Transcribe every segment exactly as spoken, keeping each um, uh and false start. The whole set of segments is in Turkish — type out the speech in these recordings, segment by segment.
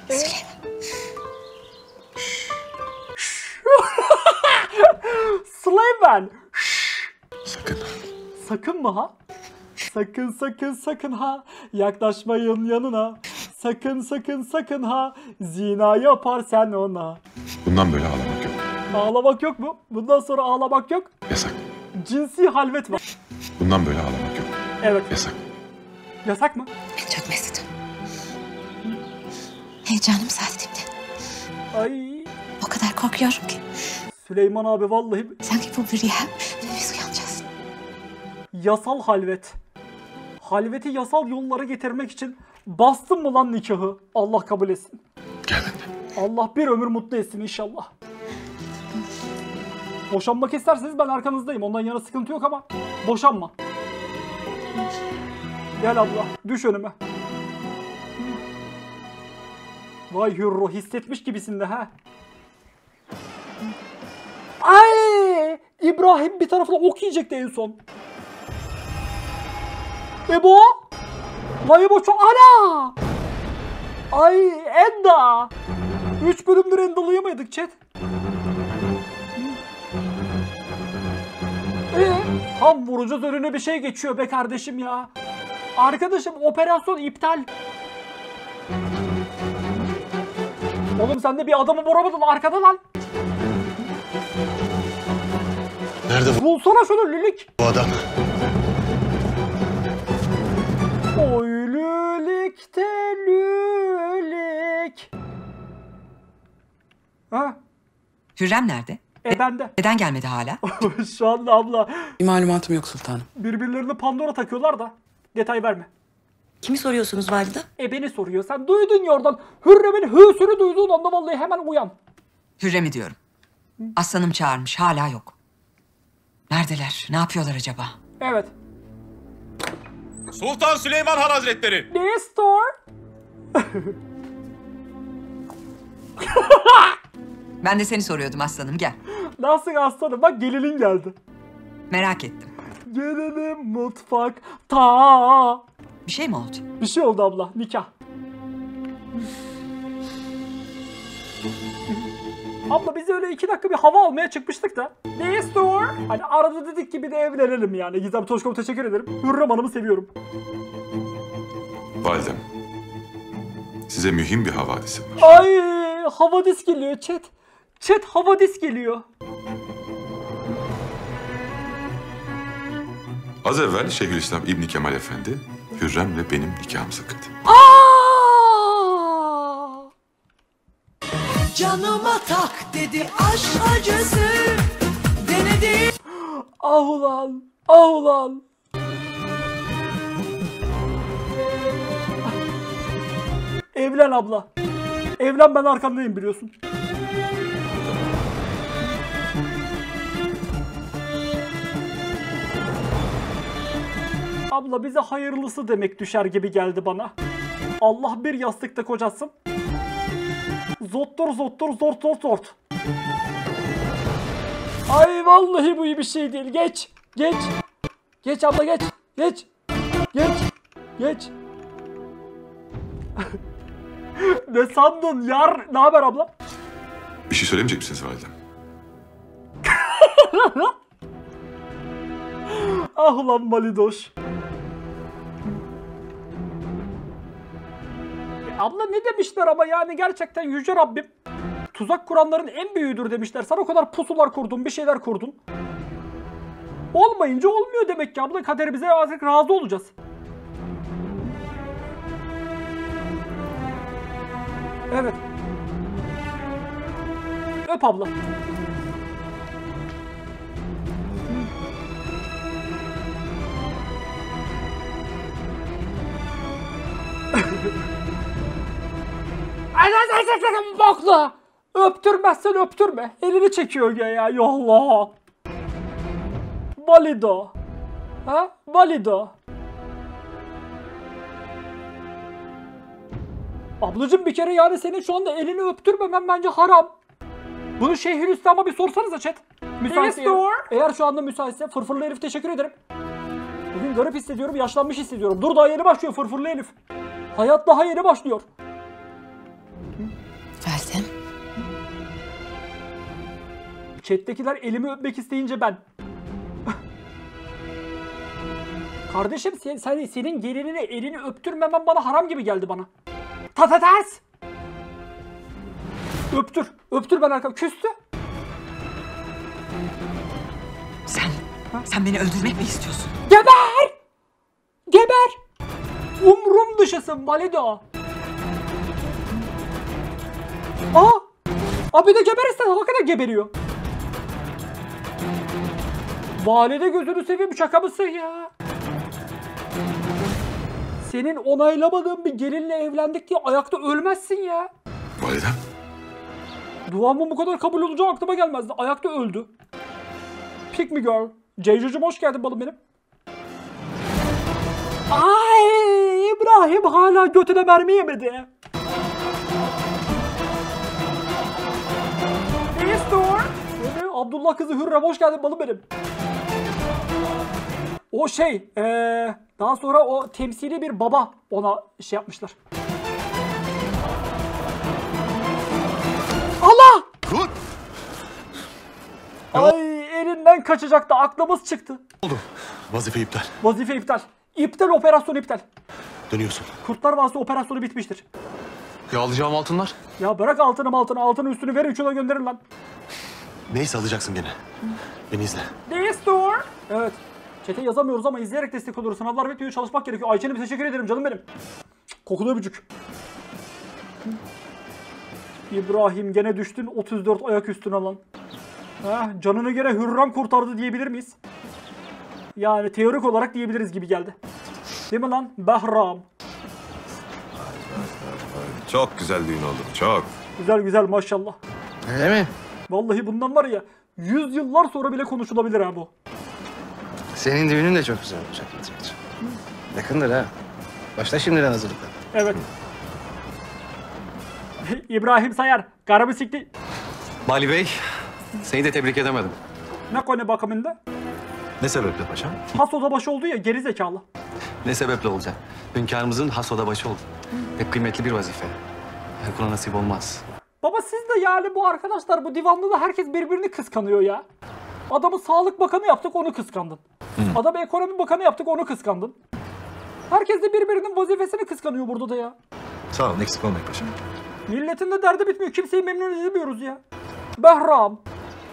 Süleyman. Süleyman. Sakın. Sakın mı ha? Sakın sakın sakın ha. Yaklaşmayın yanına. Sakın sakın sakın ha. Zina yapar sen ona. Bundan böyle ağlamak yok. Ağlamak yok mu? Bundan sonra ağlamak yok. Yasak. Cinsi halvet var. Bundan böyle ağlamak yok. Evet. Yasak. Yasak mı? Ben çok mesudum. Heyecanım saatimden. Ay. O kadar korkuyorum ki. Süleyman abi vallahi Sanki bu bir rüya ve biz uyanacağız. yasal halvet. Halveti yasal yollara getirmek için bastın mı lan nikahı? Allah kabul etsin. Gel benimle. Allah bir ömür mutlu etsin inşallah. Boşanmak isterseniz ben arkanızdayım. Ondan yana sıkıntı yok ama boşanma. Gel abla, düş önüme. Vay hürro, hissetmiş gibisin de ha. Ay! İbrahim bir tarafına ok yiyecekti en son. Ebo! Vay Ebo çok... Ana! Ay Enda! Üç bölümdür Enda'layamadık chat. Ee, tam vuracağız önüne bir şey geçiyor be kardeşim ya. Arkadaşım operasyon iptal. Oğlum sen de bir adamı vuramadın arkada lan. Nerede bu, Bulsana şunu lülik. bu adam? Oy lülikte lülik. Ha? Hürrem nerede? E bende. Neden gelmedi hala? Şu anda abla Bir malumatım yok sultanım. birbirlerine Pandora takıyorlar da detay verme. Kimi soruyorsunuz valide? E beni soruyor. Sen duydun ya oradan. Hürrem'in hüsünü duyduğun anda vallahi hemen uyan. Hürrem'i diyorum. Aslanım çağırmış, hala yok. Neredeler? Ne yapıyorlar acaba? Evet. Sultan Süleyman Han Hazretleri. Nestor. Ben de seni soruyordum aslanım, gel. Nasıl aslanım? Bak gelinin geldi. Merak ettim. Gelinim mutfakta. Bir şey mi oldu? Bir şey oldu abla. Nikah. Abla biz öyle iki dakika bir hava almaya çıkmıştık da. Nestor. Hani arada dedik ki bir de evlenelim yani. Gizem Toşkom teşekkür ederim. Hürrem Hanım'ı seviyorum. Validem. Size mühim bir havadisim var. Ay havadis geliyor chat. Chat havadis geliyor. Az evvel Şeyhülislam İbni Kemal Efendi, Hürrem ve benim nikahımızı kıydı. Aa! Canıma tak dedi aşk acısı. Denedi. Ah ulan, ah ulan. Evlen abla. Evlen, ben arkandayım biliyorsun. Abla bize hayırlısı demek düşer gibi geldi bana. Allah bir yastıkta kocasın. Zottur zottur zort zort zort. Ay vallahi bu iyi bir şey değil. Geç. Geç. Geç abla geç. Geç. Geç. Geç. Ne sandın yar? Ne haber abla? Bir şey söylemeyecek misiniz validem? Ah ulan Malidoş. E, abla ne demişler ama yani gerçekten yüce Rabbim. Tuzak kuranların en büyüğüdür demişler. Sen o kadar pusular kurdun, bir şeyler kurdun. Olmayınca olmuyor demek ki abla. Kaderimize artık razı olacağız. Evet. Öp abla. Ay ay ay ay ay bokla. Öptürmezsen öptürme. Elini çekiyor ya ya. Yolla. Valido. Ha? Valido. Ablacım bir kere yani senin şu anda elini öptürmemen bence haram. Bunu Şeyhülislam'a bir sorsanıza chat. Müsaitse eğer, eğer şu anda müsaitse. Fırfırlı Elif teşekkür ederim. Bugün garip hissediyorum, yaşlanmış hissediyorum. Dur daha yeni başlıyor Fırfırlı Elif. Hayat daha yeni başlıyor. Chat'tekiler elimi öpmek isteyince ben. Kardeşim sen, sen, senin gelinine elini öptürmemen bana haram gibi geldi bana. Tata ters. Öptür. Öptür ben arkam. Küstü. Sen, sen beni öldürmek mi istiyorsun? Geber! Geber! Umrum dışısın Valido. Aa! Abi de geberirsen hakikaten geberiyor. Valide gözünü seveyim, şaka mısın ya? Senin onaylamadığın bir gelinle evlendik diye ayakta ölmezsin ya. Validem. Duamın bu kadar kabul olacağı aklıma gelmezdi. Ayakta öldü. Pick me girl. Ceycucuğum hoş geldin balım benim. Ay İbrahim hala götüne mermi yemedi. Nestor. Abdullah kızı Hürrem hoş geldin balım benim. O şey ee, daha sonra o temsili bir baba ona şey yapmışlar. Allah! Dur! Ay elinden kaçacaktı, aklımız çıktı. Oldu. Vazife iptal. Vazife iptal. İptal, operasyon iptal. Dönüyorsun. Kurtlar Vadisi operasyonu bitmiştir. Ya alacağım altınlar? Ya bırak altını altını, altını üstünü verin şuna gönderin lan. Neyse alacaksın gene. Beni izle. Nestor. Evet. Çete yazamıyoruz ama izleyerek destek oluyoruz. Sınavlar bitiyor, çalışmak gerekiyor. Ayça'nın bir teşekkür ederim canım benim. Kokulu öpücük. İbrahim gene düştün otuz dört ayak üstüne lan. Heh, canını gene Hürrem kurtardı diyebilir miyiz? Yani teorik olarak diyebiliriz gibi geldi. Değil mi lan? Behram. Çok güzel düğün oldu. Çok. Güzel güzel maşallah. Öyle mi? Vallahi bundan var ya yüz yıllar sonra bile konuşulabilir ha bu. Senin düğünün de çok güzel olacak Mehmetciğim. Yakındır ha. Başla şimdiden hazırlıklar. Evet. İbrahim Sayar, karımı sikti. Bali Bey, seni de tebrik edemedim. Ne konu bakımında? Ne sebeple paşam? Has oda başı oldu ya, geri zekalı. Ne sebeple olacak? Hünkârımızın has oda başı oldu. Pek kıymetli bir vazife. Her kula nasip olmaz. Baba siz de yani bu arkadaşlar, bu divanda da herkes birbirini kıskanıyor ya. Adamı Sağlık Bakanı yaptık, onu kıskandın. Adamı Ekonomi Bakanı yaptık, onu kıskandın. Herkes de birbirinin vazifesini kıskanıyor burada da ya. Sağ olun, eksik olmayın paşam. Milletin de derdi bitmiyor. Kimseyi memnun edemiyoruz ya. Behram.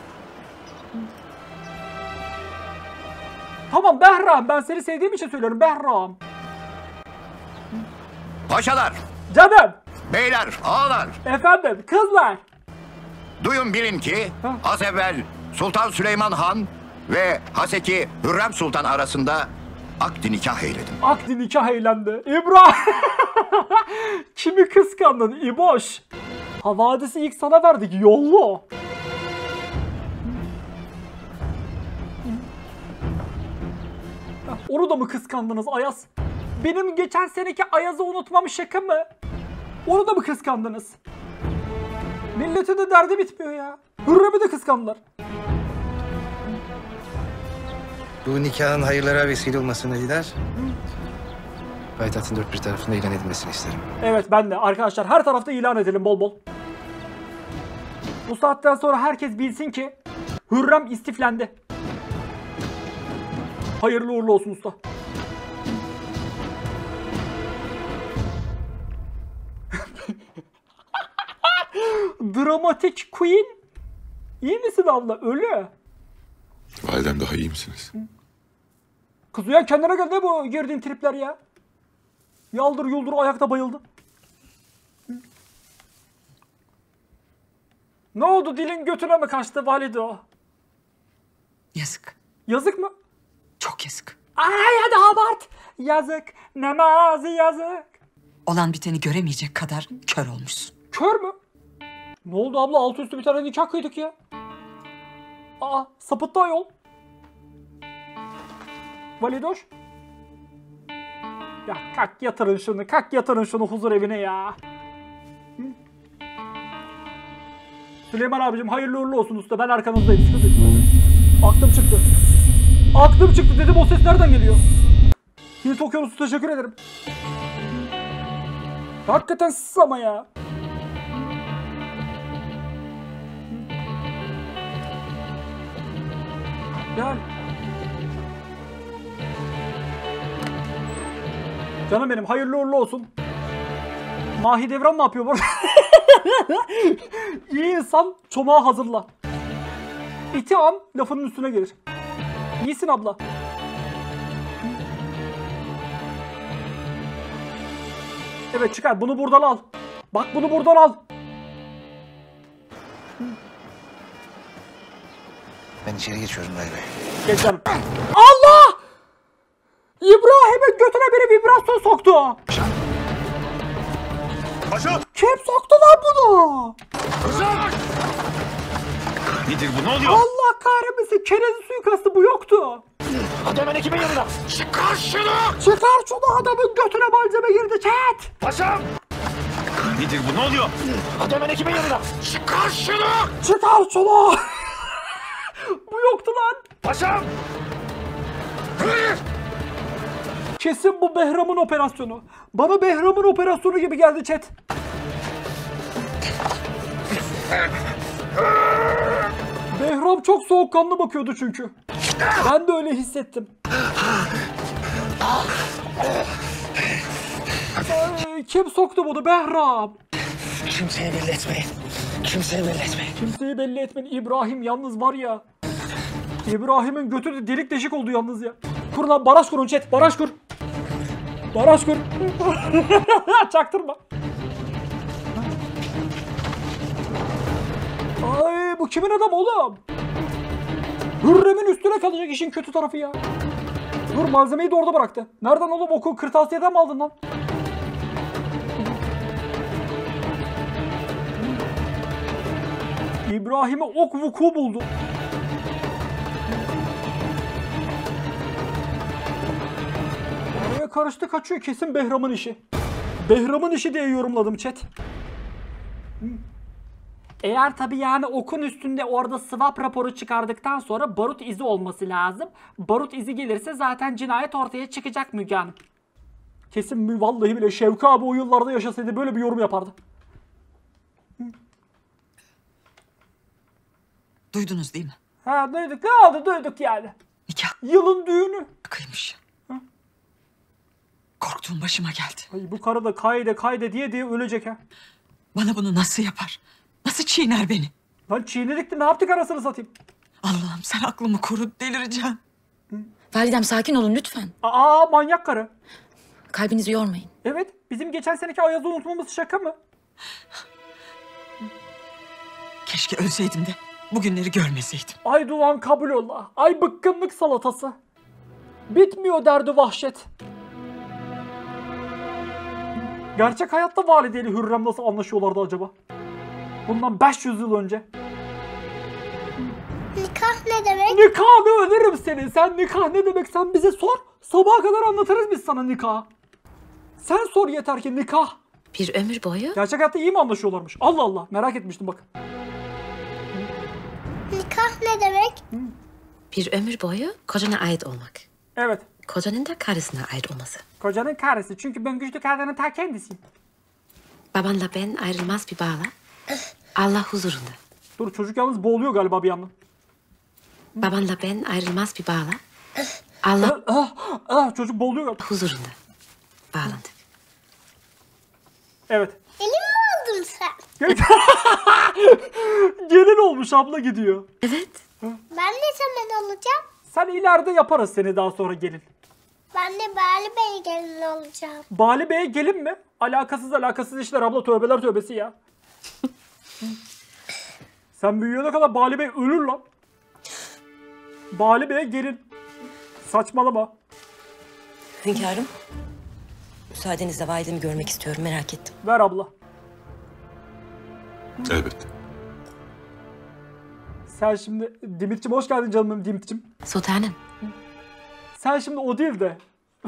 Tamam Behram. Ben seni sevdiğim için söylüyorum. Behram. Paşalar, Canım. beyler, ağalar, Efendim. Kızlar. duyun bilin ki Ha. az evvel Sultan Süleyman Han ve Haseki Hürrem Sultan arasında akdi nikah eyledim. Akdi nikah eğlendi. İbrahim. Kimi kıskandın İboş? Havadisi ilk sana verdik. Yollu. Onu da mı kıskandınız Ayaz? Benim geçen seneki Ayaz'ı unutmam şaka mı? Onu da mı kıskandınız? Milletin de derdi bitmiyor ya. Hürrem'i de kıskandılar. Bu nikahın hayırlara vesile olmasını diler. Payitahtın dört bir tarafında ilan edilmesini isterim. Evet ben de. Arkadaşlar her tarafta ilan edelim bol bol. Bu saatten sonra herkes bilsin ki Hürrem istiflendi. Hayırlı uğurlu olsun usta. Dramatik Queen. İyi misin abla? Ölü. Validem daha iyi misiniz? Kız uyan kendine gel, ne bu girdiğin tripler ya? Yaldır yuldur ayakta bayıldı. Ne oldu, dilin götüne mi kaçtı valide o? Yazık. Yazık mı? Çok yazık. Ay hadi abart. Yazık. Namazı yazık. Olan biteni göremeyecek kadar kör olmuşsun. Kör mü? Ne oldu abla, altı üstü bir tane nikah kıydık ya. Aa sapıttı ayol. Validoş. Ya kalk yatırın şunu, kalk yatırın şunu huzur evine ya. Hı? Süleyman abicim hayırlı uğurlu olsun usta, ben arkanızdayım. Sıkıntı yok. Aklım çıktı. Aklım çıktı dedim, o ses nereden geliyor? Hint Okyanusu teşekkür ederim. Hakikaten siz ama ya. Yani. Canım benim hayırlı uğurlu olsun. Mahidevran ne yapıyor burada? İyi insan çomağı hazırla. İti an lafının üstüne gelir. İyisin abla. Evet çıkar bunu buradan al. Bak bunu buradan al. Ben içeri geçiyorum Vali Bey. Geç canım. Allah! İbrahim'in götüne biri vibrasyon soktu. Paşam! Kim soktu lan bunu? Nedir bu? Ne oluyor? Allah kahretmesin. Kerezi suikastı bu yoktu. Hadi hemen ekibin yanına. Çıkar şunu! Çıkar şunu adamın götüne malzeme girdi chat. Paşam! Nedir bu? Ne oluyor? Hadi hemen ekibin yanına. Çıkar şunu! Çıkar şunu. Bu yoktu lan. Paşam! Kesin bu Behram'ın operasyonu. Bana Behram'ın operasyonu gibi geldi chat. Behram çok soğukkanlı bakıyordu çünkü. Ben de öyle hissettim. Ay, kim soktu bunu Behram? Kimseye belli etmeyin. Kimseye belli etmeyin. Kimseyi belli etmeyin. İbrahim yalnız var ya. İbrahim'in götü de delik deşik oldu yalnız ya. Kur lan baraj kurun chat. Baraj kur. Baraj kur. Çaktırma. Ay bu kimin adam oğlum? Hürrem'in üstüne kalacak işin kötü tarafı ya. Dur malzemeyi de orada bıraktı. Nereden oğlum oku kırtasiyeden mi aldın lan? İbrahim'e ok vuku buldu. Oraya karıştı kaçıyor kesin Behram'ın işi. Behram'ın işi diye yorumladım chat. Eğer tabi yani okun üstünde orada swap raporu çıkardıktan sonra barut izi olması lazım. Barut izi gelirse zaten cinayet ortaya çıkacak Müge Hanım. Kesin mü vallahi bile Şevki abi o yıllarda yaşasaydı böyle bir yorum yapardı. Duydunuz değil mi? Ha duyduk ne oldu duyduk yani. Nikah Yılın düğünü. kıymış. Korktuğum başıma geldi. Ay bu karı da kayde kayde diye diye ölecek ha. Bana bunu nasıl yapar? Nasıl çiğner beni? Lan çiğnedik de ne yaptık arasını satayım. Allah'ım sen aklımı koru, delireceğim. Validem sakin olun lütfen. Aa manyak karı. Kalbinizi yormayın. Evet bizim geçen seneki Ayaz'ı unutmamız şaka mı? Keşke ölseydim de bugünleri görmeseydim. Ay duvan kabul ola. Ay bıkkınlık salatası. Bitmiyor derdi vahşet. Gerçek hayatta valideyle Hürrem nasıl anlaşıyorlardı acaba? Bundan beş yüz yıl önce. Nikah ne demek? Nikahını öderim seni. Sen nikah ne demek sen bize sor. Sabaha kadar anlatırız biz sana nikah. Sen sor yeter ki nikah. Bir ömür boyu Gerçek hayatta iyi mi anlaşıyorlarmış? Allah Allah merak etmiştim bak. Nikah ne demek? bir ömür boyu kocana ait olmak. Evet. Kocanın da karısına ait olması. Kocanın karısı. Çünkü ben güçlü kadının ta kendisiyim. Babanla ben ayrılmaz bir bağla. Allah huzurunda. Dur çocuk yalnız boğuluyor galiba bir yandan. Babanla ben ayrılmaz bir bağla. Allah Ah, ah, çocuk boğuluyor galiba. huzurunda. Bağlandık. Evet. Elin mi oldun sen? Gelin olmuş abla gidiyor. Evet. Ben ne zaman olacağım? Sen ileride yaparız seni daha sonra gelin. Ben de Bali Bey gelin olacağım. Bali Bey'e gelin mi? Alakasız alakasız işler abla tövbeler tövbesi ya. Sen büyüyene kadar Bali Bey ölür lan. Bali Bey'e gelin. Saçmalama. Hünkârım, müsaadenizle validemi görmek istiyorum, merak ettim. Ver abla. Elbette. Sen şimdi Dimit'ciğim hoş geldin canım benim Dimit'ciğim. Sultanım. Sen şimdi o değil de.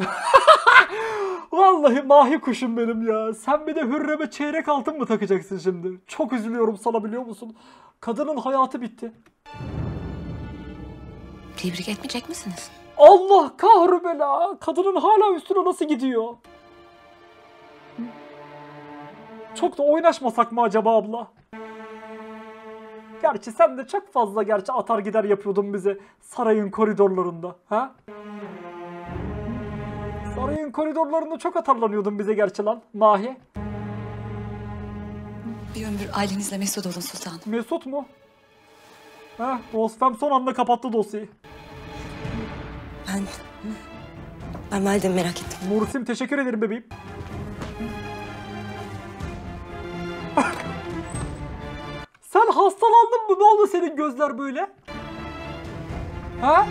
Vallahi mahi kuşum benim ya. Sen bir de Hürrem'e çeyrek altın mı takacaksın şimdi? Çok üzülüyorum sana biliyor musun? Kadının hayatı bitti. Tebrik etmeyecek misiniz? Allah kahru bela. Kadının hala üstüne nasıl gidiyor? Çok da oynaşmasak mı acaba abla? Gerçi sen de çok fazla gerçi atar gider yapıyordun bize sarayın koridorlarında. Ha? Sarayın koridorlarında çok atarlanıyordun bize gerçi lan Mahi. Bir ömür ailenizle mesut olun sultanım. Mesut mu? Heh, Rosfem son anda kapattı dosyayı. Ben... Ben validemi merak ettim. Mursim teşekkür ederim bebeğim. Sen hastalandın mı? Ne oldu senin gözler böyle? Ha?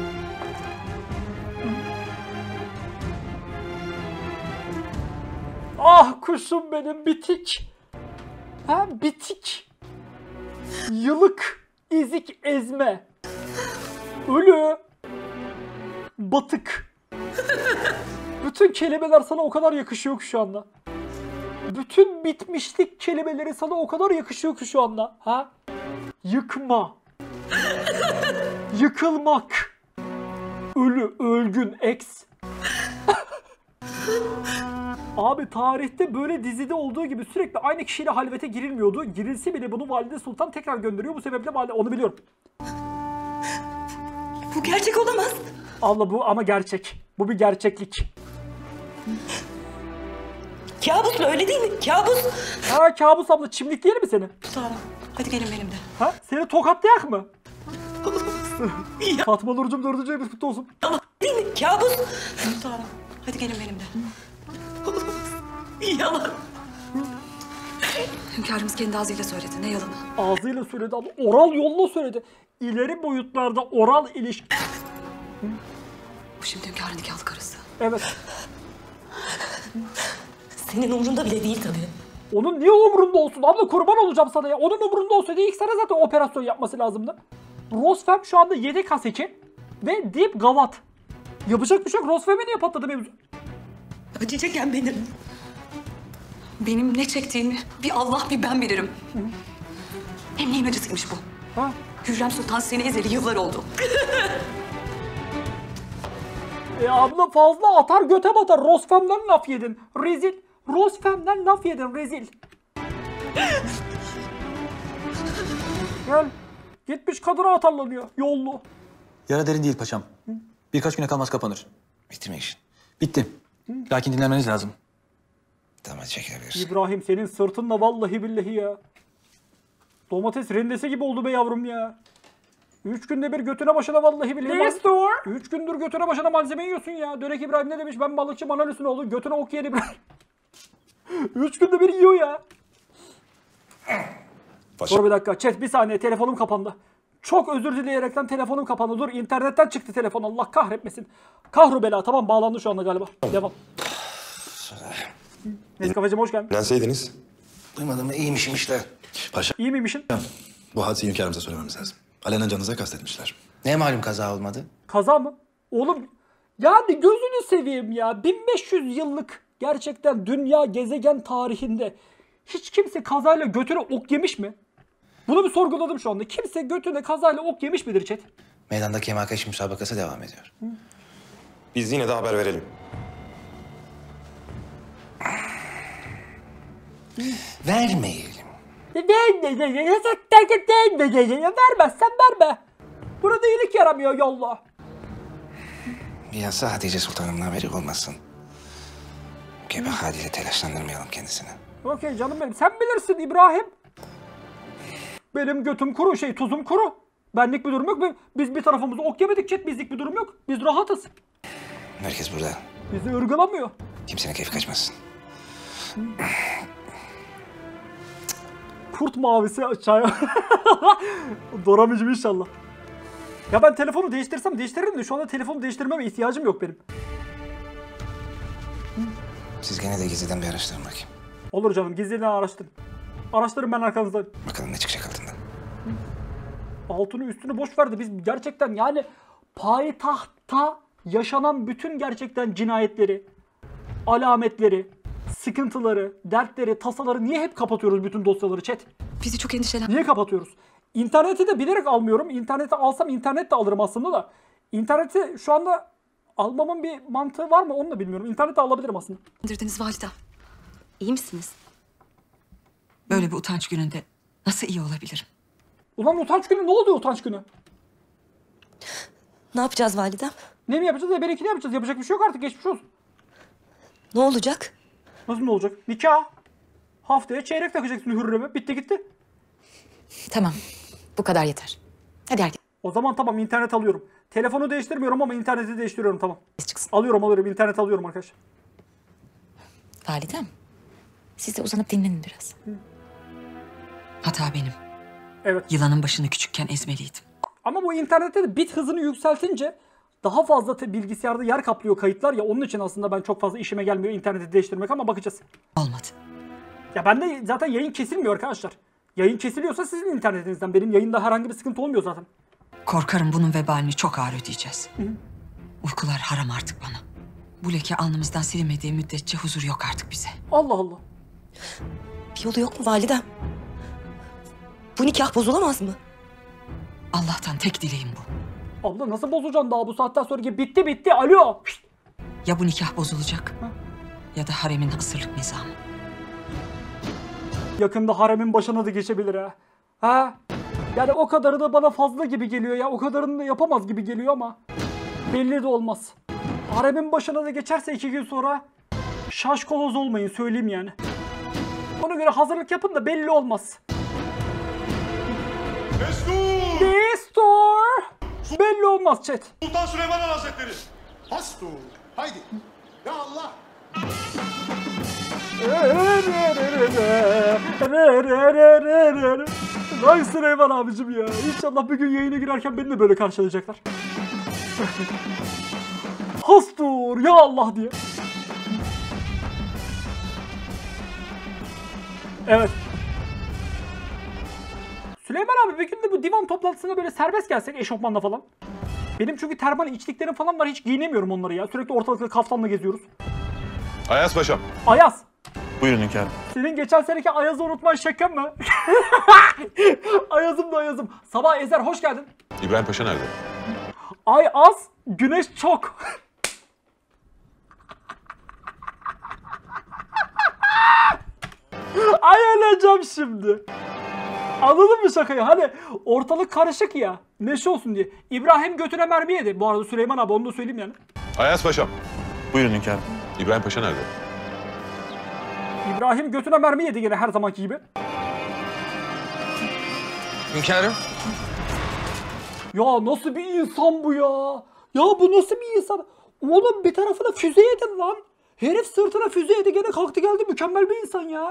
Ah kuşum benim bitik. Ha bitik. Yılık, ezik ezme. Ölü. Batık. Bütün kelimeler sana o kadar yakışıyor ki şu anda. Bütün bitmişlik kelimeleri sana o kadar yakışıyor ki şu anda. Ha? Yıkma. Yıkılmak. Ölü, ölgün, eks. Abi tarihte böyle dizide olduğu gibi sürekli aynı kişiyle halvete girilmiyordu. Girilse bile bunu Valide Sultan tekrar gönderiyor. Bu sebeple valide onu biliyorum. Bu gerçek olamaz. Allah bu ama gerçek. Bu bir gerçeklik. Kabus mu öyle değil mi? Kabus. Ha kabus abla çimdik değil mi seni? Sultanım hadi gelin benimle. Ha seni tokatlayak mı? Fatma Nurcuğum dördüncü ayımız kutlu olsun. Ama değil mi? Kabus. Sultanım hadi gelin benimle. Yalan. Hünkârımız kendi ağzıyla söyledi. Ne yalanı? Ağzıyla söyledi ama oral yolla söyledi. İleri boyutlarda oral ilişki. Bu şimdi hünkârın nikahlı karısı. Evet. Senin umrunda bile değil tabii. Onun niye umurunda olsun? Abla kurban olacağım sana ya. Onun umurunda olsaydı ilk sene zaten operasyon yapması lazımdı. Rosfem şu anda yedek haseki ve Deep Gavat. Yapacak bir şey yok. Rosfem'e niye patladı mevzu? Acı çeken benim. Benim ne çektiğimi bir Allah bir ben bilirim. Hem neyin acısıymış bu? Ha? Hürrem Sultan seni ezeli yıllar oldu. E abla fazla atar göte batar. Rosfem'den laf yedin. Rezil. Rosfem'den laf yedin. Rezil. Gel. Gitmiş kadına atarlanıyor. Yollu. Yara derin değil paşam. Birkaç güne kalmaz kapanır. Bitti mi işin? Bitti. Lakin dinlenmeniz lazım. Tamam çekilebilirsin. İbrahim senin sırtınla vallahi billahi ya. Domates rendesi gibi oldu be yavrum ya. Üç günde bir götüne başına vallahi billahi. Yes, Üç gündür götüne başına malzeme yiyorsun ya. Dörek İbrahim ne demiş? Ben balıkçı Manolüs'ün oğlu. Götüne ok yiyen İbrahim. Üç günde bir yiyor ya. Dur bir dakika. Chat bir saniye. Telefonum kapandı. Çok özür dileyerekten telefonum kapandı. Dur internetten çıktı telefon. Allah kahretmesin. Kahru bela. Tamam bağlandı şu anda galiba. Devam. Neskafeciğim hoş geldin. Dinlenseydiniz. Duymadın mı? İyiymişim işte. Paşa, İyi miymişsin? bu hadiseyi hünkârımıza söylememiz lazım. Alenen canınıza kastetmişler. Ne malum kaza olmadı? Kaza mı? Oğlum yani gözünü seveyim ya. bin beş yüz yıllık gerçekten dünya gezegen tarihinde hiç kimse kazayla götüne ok yemiş mi? Bunu bir sorguladım şu anda. Kimse götüne kazayla ok yemiş midir chat? Meydanda kemalkaş müsabakası devam ediyor. Biz yine de haber verelim. Vermeyelim. Vermezsen verme. Burada iyilik yaramıyor yolla. Bilhassa Hatice Sultan'ın haberi olmasın. Gebe haliyle telaşlandırmayalım kendisini. Okey canım benim. Sen bilirsin İbrahim. Benim götüm kuru, şey tuzum kuru. Benlik bir durum yok. Biz bir tarafımızı ok yemedik chat. Bizlik bir durum yok. Biz rahatız. Herkes burada. Bizi ırgalamıyor. Kimsenin keyfi kaçmasın. Kurt mavisi aşağıya. Doramıcım inşallah. Ya ben telefonu değiştirsem değiştiririm de şu anda telefonu değiştirmeme ihtiyacım yok benim. Siz gene de gizliden bir araştırın bakayım. Olur canım gizliden araştırın. Araştırın ben arkanızdayım. Bakalım ne çıkacak altından. Altını üstünü boş verdi. Biz gerçekten yani payitahtta yaşanan bütün gerçekten cinayetleri, alametleri, sıkıntıları, dertleri, tasaları niye hep kapatıyoruz bütün dosyaları chat? Bizi çok endişelen... Niye kapatıyoruz? İnterneti de bilerek almıyorum. İnterneti alsam internet de alırım aslında da. İnterneti şu anda almamın bir mantığı var mı onu da bilmiyorum. İnterneti alabilirim aslında. ...indirdiniz validem. İyi misiniz? Böyle bir utanç gününde nasıl iyi olabilirim? Ulan utanç günü ne oluyor utanç günü? Ne yapacağız validem? Ne mi yapacağız? E belki ne yapacağız? Yapacak bir şey yok artık, geçmiş olsun. Ne olacak? Nasıl ne olacak? Nikah. Haftaya çeyrek takacaksın Hürrem'e. Bitti gitti. Tamam. Bu kadar yeter. Hadi herkes O zaman tamam, internet alıyorum. Telefonu değiştirmiyorum ama interneti değiştiriyorum, tamam. çıksın. Alıyorum alıyorum internet alıyorum arkadaşlar. Validem. Siz de uzanıp dinlenin biraz. Hata benim. Evet. Yılanın başını küçükken ezmeliydim. Ama bu internette de bit hızını yükseltince daha fazla te- bilgisayarda yer kaplıyor kayıtlar ya, onun için aslında ben çok fazla işime gelmiyor interneti değiştirmek, ama bakacağız. Olmadı. Ya bende zaten yayın kesilmiyor arkadaşlar. Yayın kesiliyorsa sizin internetinizden. Benim yayında herhangi bir sıkıntı olmuyor zaten. Korkarım bunun vebalini çok ağır ödeyeceğiz. Hı. Uykular haram artık bana. Bu leke alnımızdan silinmediği müddetçe huzur yok artık bize. Allah Allah. Bir yolu yok mu validem? Bu nikah bozulamaz mı? Allah'tan tek dileğim bu. Abla nasıl bozacaksın daha bu saatten sonra? Ki bitti bitti, alo. Şişt. Ya bu nikah bozulacak Ha? ya da haremin asırlık nizamı. Yakında haremin başına da geçebilir ha. Ha? Yani o kadarı da bana fazla gibi geliyor ya. O kadarını da yapamaz gibi geliyor ama belli de olmaz. Haremin başına da geçerse iki gün sonra şaşkoloz olmayın, söyleyeyim yani. Ona göre hazırlık yapın da belli olmaz. Destur! Destur! Belli olmaz chat. Sultan Süleyman Han Hazretleri. Hastur. Haydi. Ya Allah. Vay Süleyman abicim ya. İnşallah bir gün yayına girerken beni de böyle karşılayacaklar. Hastur ya Allah diye. Evet. Süleyman abi bir gün de bu divan toplantısına böyle serbest gelsek eşofmanla falan. Benim çünkü termal içliklerim falan var, hiç giyinemiyorum onları ya. Sürekli ortalıkta kaftanla geziyoruz. Ayas Paşam. Ayaz. Buyurun hünkârım. Senin geçen seneki Ayaz'ı unutman şaka mı? Ayaz'ım da Ayaz'ım. Sabah Ezer hoş geldin. İbrahim Paşa nerede? Ay az, güneş çok. Ay öleceğim şimdi. Anladın mı şakayı? Hani ortalık karışık ya. Neşe olsun diye. İbrahim götüne mermi yedi. Bu arada Süleyman abi, onu da söyleyeyim yani. Ayas Paşam. Buyurun hünkârım. İbrahim Paşa nerede? İbrahim götüne mermi yedi yine her zamanki gibi. Hünkârım. Ya nasıl bir insan bu ya? Ya bu nasıl bir insan? Oğlum bir tarafına füze yedin lan. Herif sırtına füze yedi, gene kalktı geldi, mükemmel bir insan ya.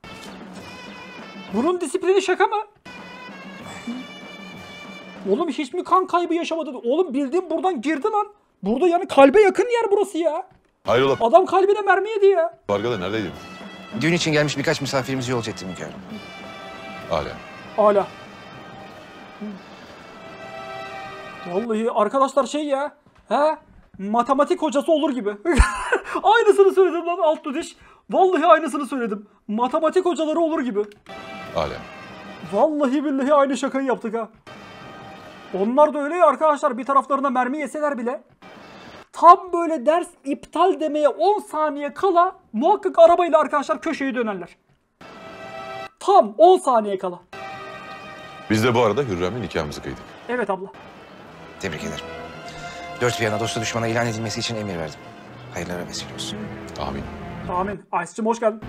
Bunun disiplini şaka mı? Oğlum hiç mi kan kaybı yaşamadın? Oğlum bildiğin buradan girdi lan. Burada yani kalbe yakın yer burası ya. Hayrola? Adam kalbine mermi yedi ya. Pargalı neredeydin? Düğün için gelmiş birkaç misafirimizi yolcu ettim hünkârım. Hala. Hala. Vallahi arkadaşlar şey ya. He? Matematik hocası olur gibi. Aynısını söyledim lan alt diş. Vallahi aynısını söyledim. Matematik hocaları olur gibi. Hala. Vallahi billahi aynı şakayı yaptık ha. Onlar da öyle ya arkadaşlar, bir taraflarına mermi yeseler bile tam böyle ders iptal demeye on saniye kala muhakkak arabayla arkadaşlar köşeye dönerler. Tam on saniye kala. Biz de bu arada Hürrem'le nikahımızı kıydık. Evet abla. Tebrik ederim. Dört bir yana dostu düşmana ilan edilmesi için emir verdim. Hayırlara vesile olsun. Amin. Amin. Ayşe'cim hoş geldin.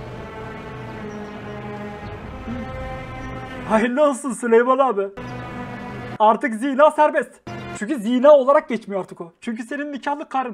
Hayırlı olsun Süleyman abi. Artık zina serbest. Çünkü zina olarak geçmiyor artık o. Çünkü senin nikahlı karın.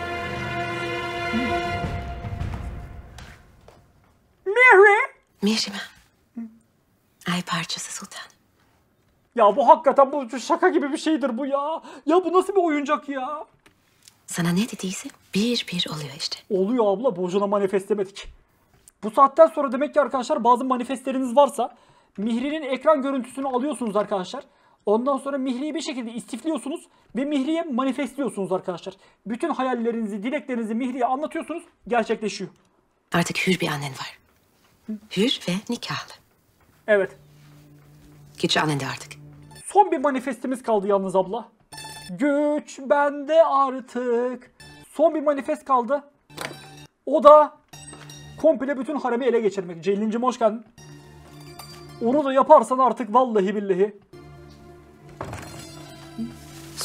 Mihri. Mihrim'e. Ay parçası sultan. Ya bu hakikaten bu şaka gibi bir şeydir bu ya. Ya bu nasıl bir oyuncak ya? Sana ne dediyse bir bir oluyor işte. Oluyor abla, boşuna manifest demedik. Bu saatten sonra demek ki arkadaşlar bazı manifestleriniz varsa Mihri'nin ekran görüntüsünü alıyorsunuz arkadaşlar. Ondan sonra Mihri'yi bir şekilde istifliyorsunuz ve Mihri'ye manifestliyorsunuz arkadaşlar. Bütün hayallerinizi, dileklerinizi Mihri'ye anlatıyorsunuz, gerçekleşiyor. Artık hür bir annen var. Hür ve nikahlı. Evet. Güç annende artık. Son bir manifestimiz kaldı yalnız abla. Güç bende artık. Son bir manifest kaldı. O da komple bütün haremi ele geçirmek. Ceylin'cim hoş geldin. Onu da yaparsan artık vallahi billahi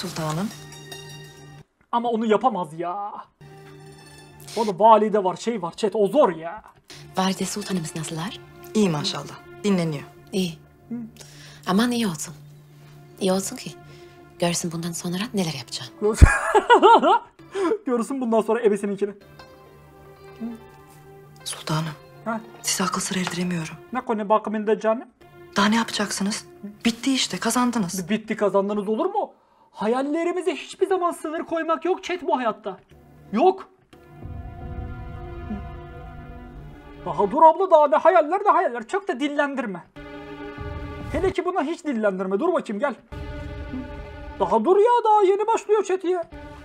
sultanım. Ama onu yapamaz ya. O da valide var, şey var, chat, o zor ya. Valide sultanımız nasıllar? İyi maşallah. Dinleniyor. İyi. Aman iyi olsun. İyi olsun ki görsün bundan sonra neler yapacağım. Görsün, Görsün bundan sonra ebesininkini. Sultanım. Ha? Size akıl sır erdiremiyorum. Ne konu bakımında canım? Daha ne yapacaksınız? Bitti işte, kazandınız. Bitti kazandınız olur mu? Hayallerimize hiçbir zaman sınır koymak yok chat bu hayatta. Yok. Daha dur abla, daha ne hayaller ne hayaller. Çok da dillendirme. Hele ki buna hiç dillendirme. Dur bakayım gel. Daha dur ya, daha yeni başlıyor chat ya.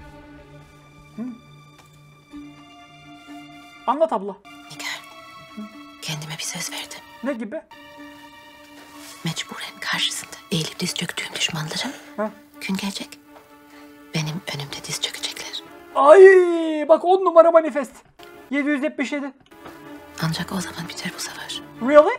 Anlat abla. Nigar, kendime bir söz verdim. Ne gibi? Mecburen karşısında eğilip diz çöktüğüm düşmanlarım Ha? gün gelecek benim önümde diz çökecekler. Ay bak on numara manifest. yedi yüz yetmiş yedi. Ancak o zaman biter bu sefer. Really?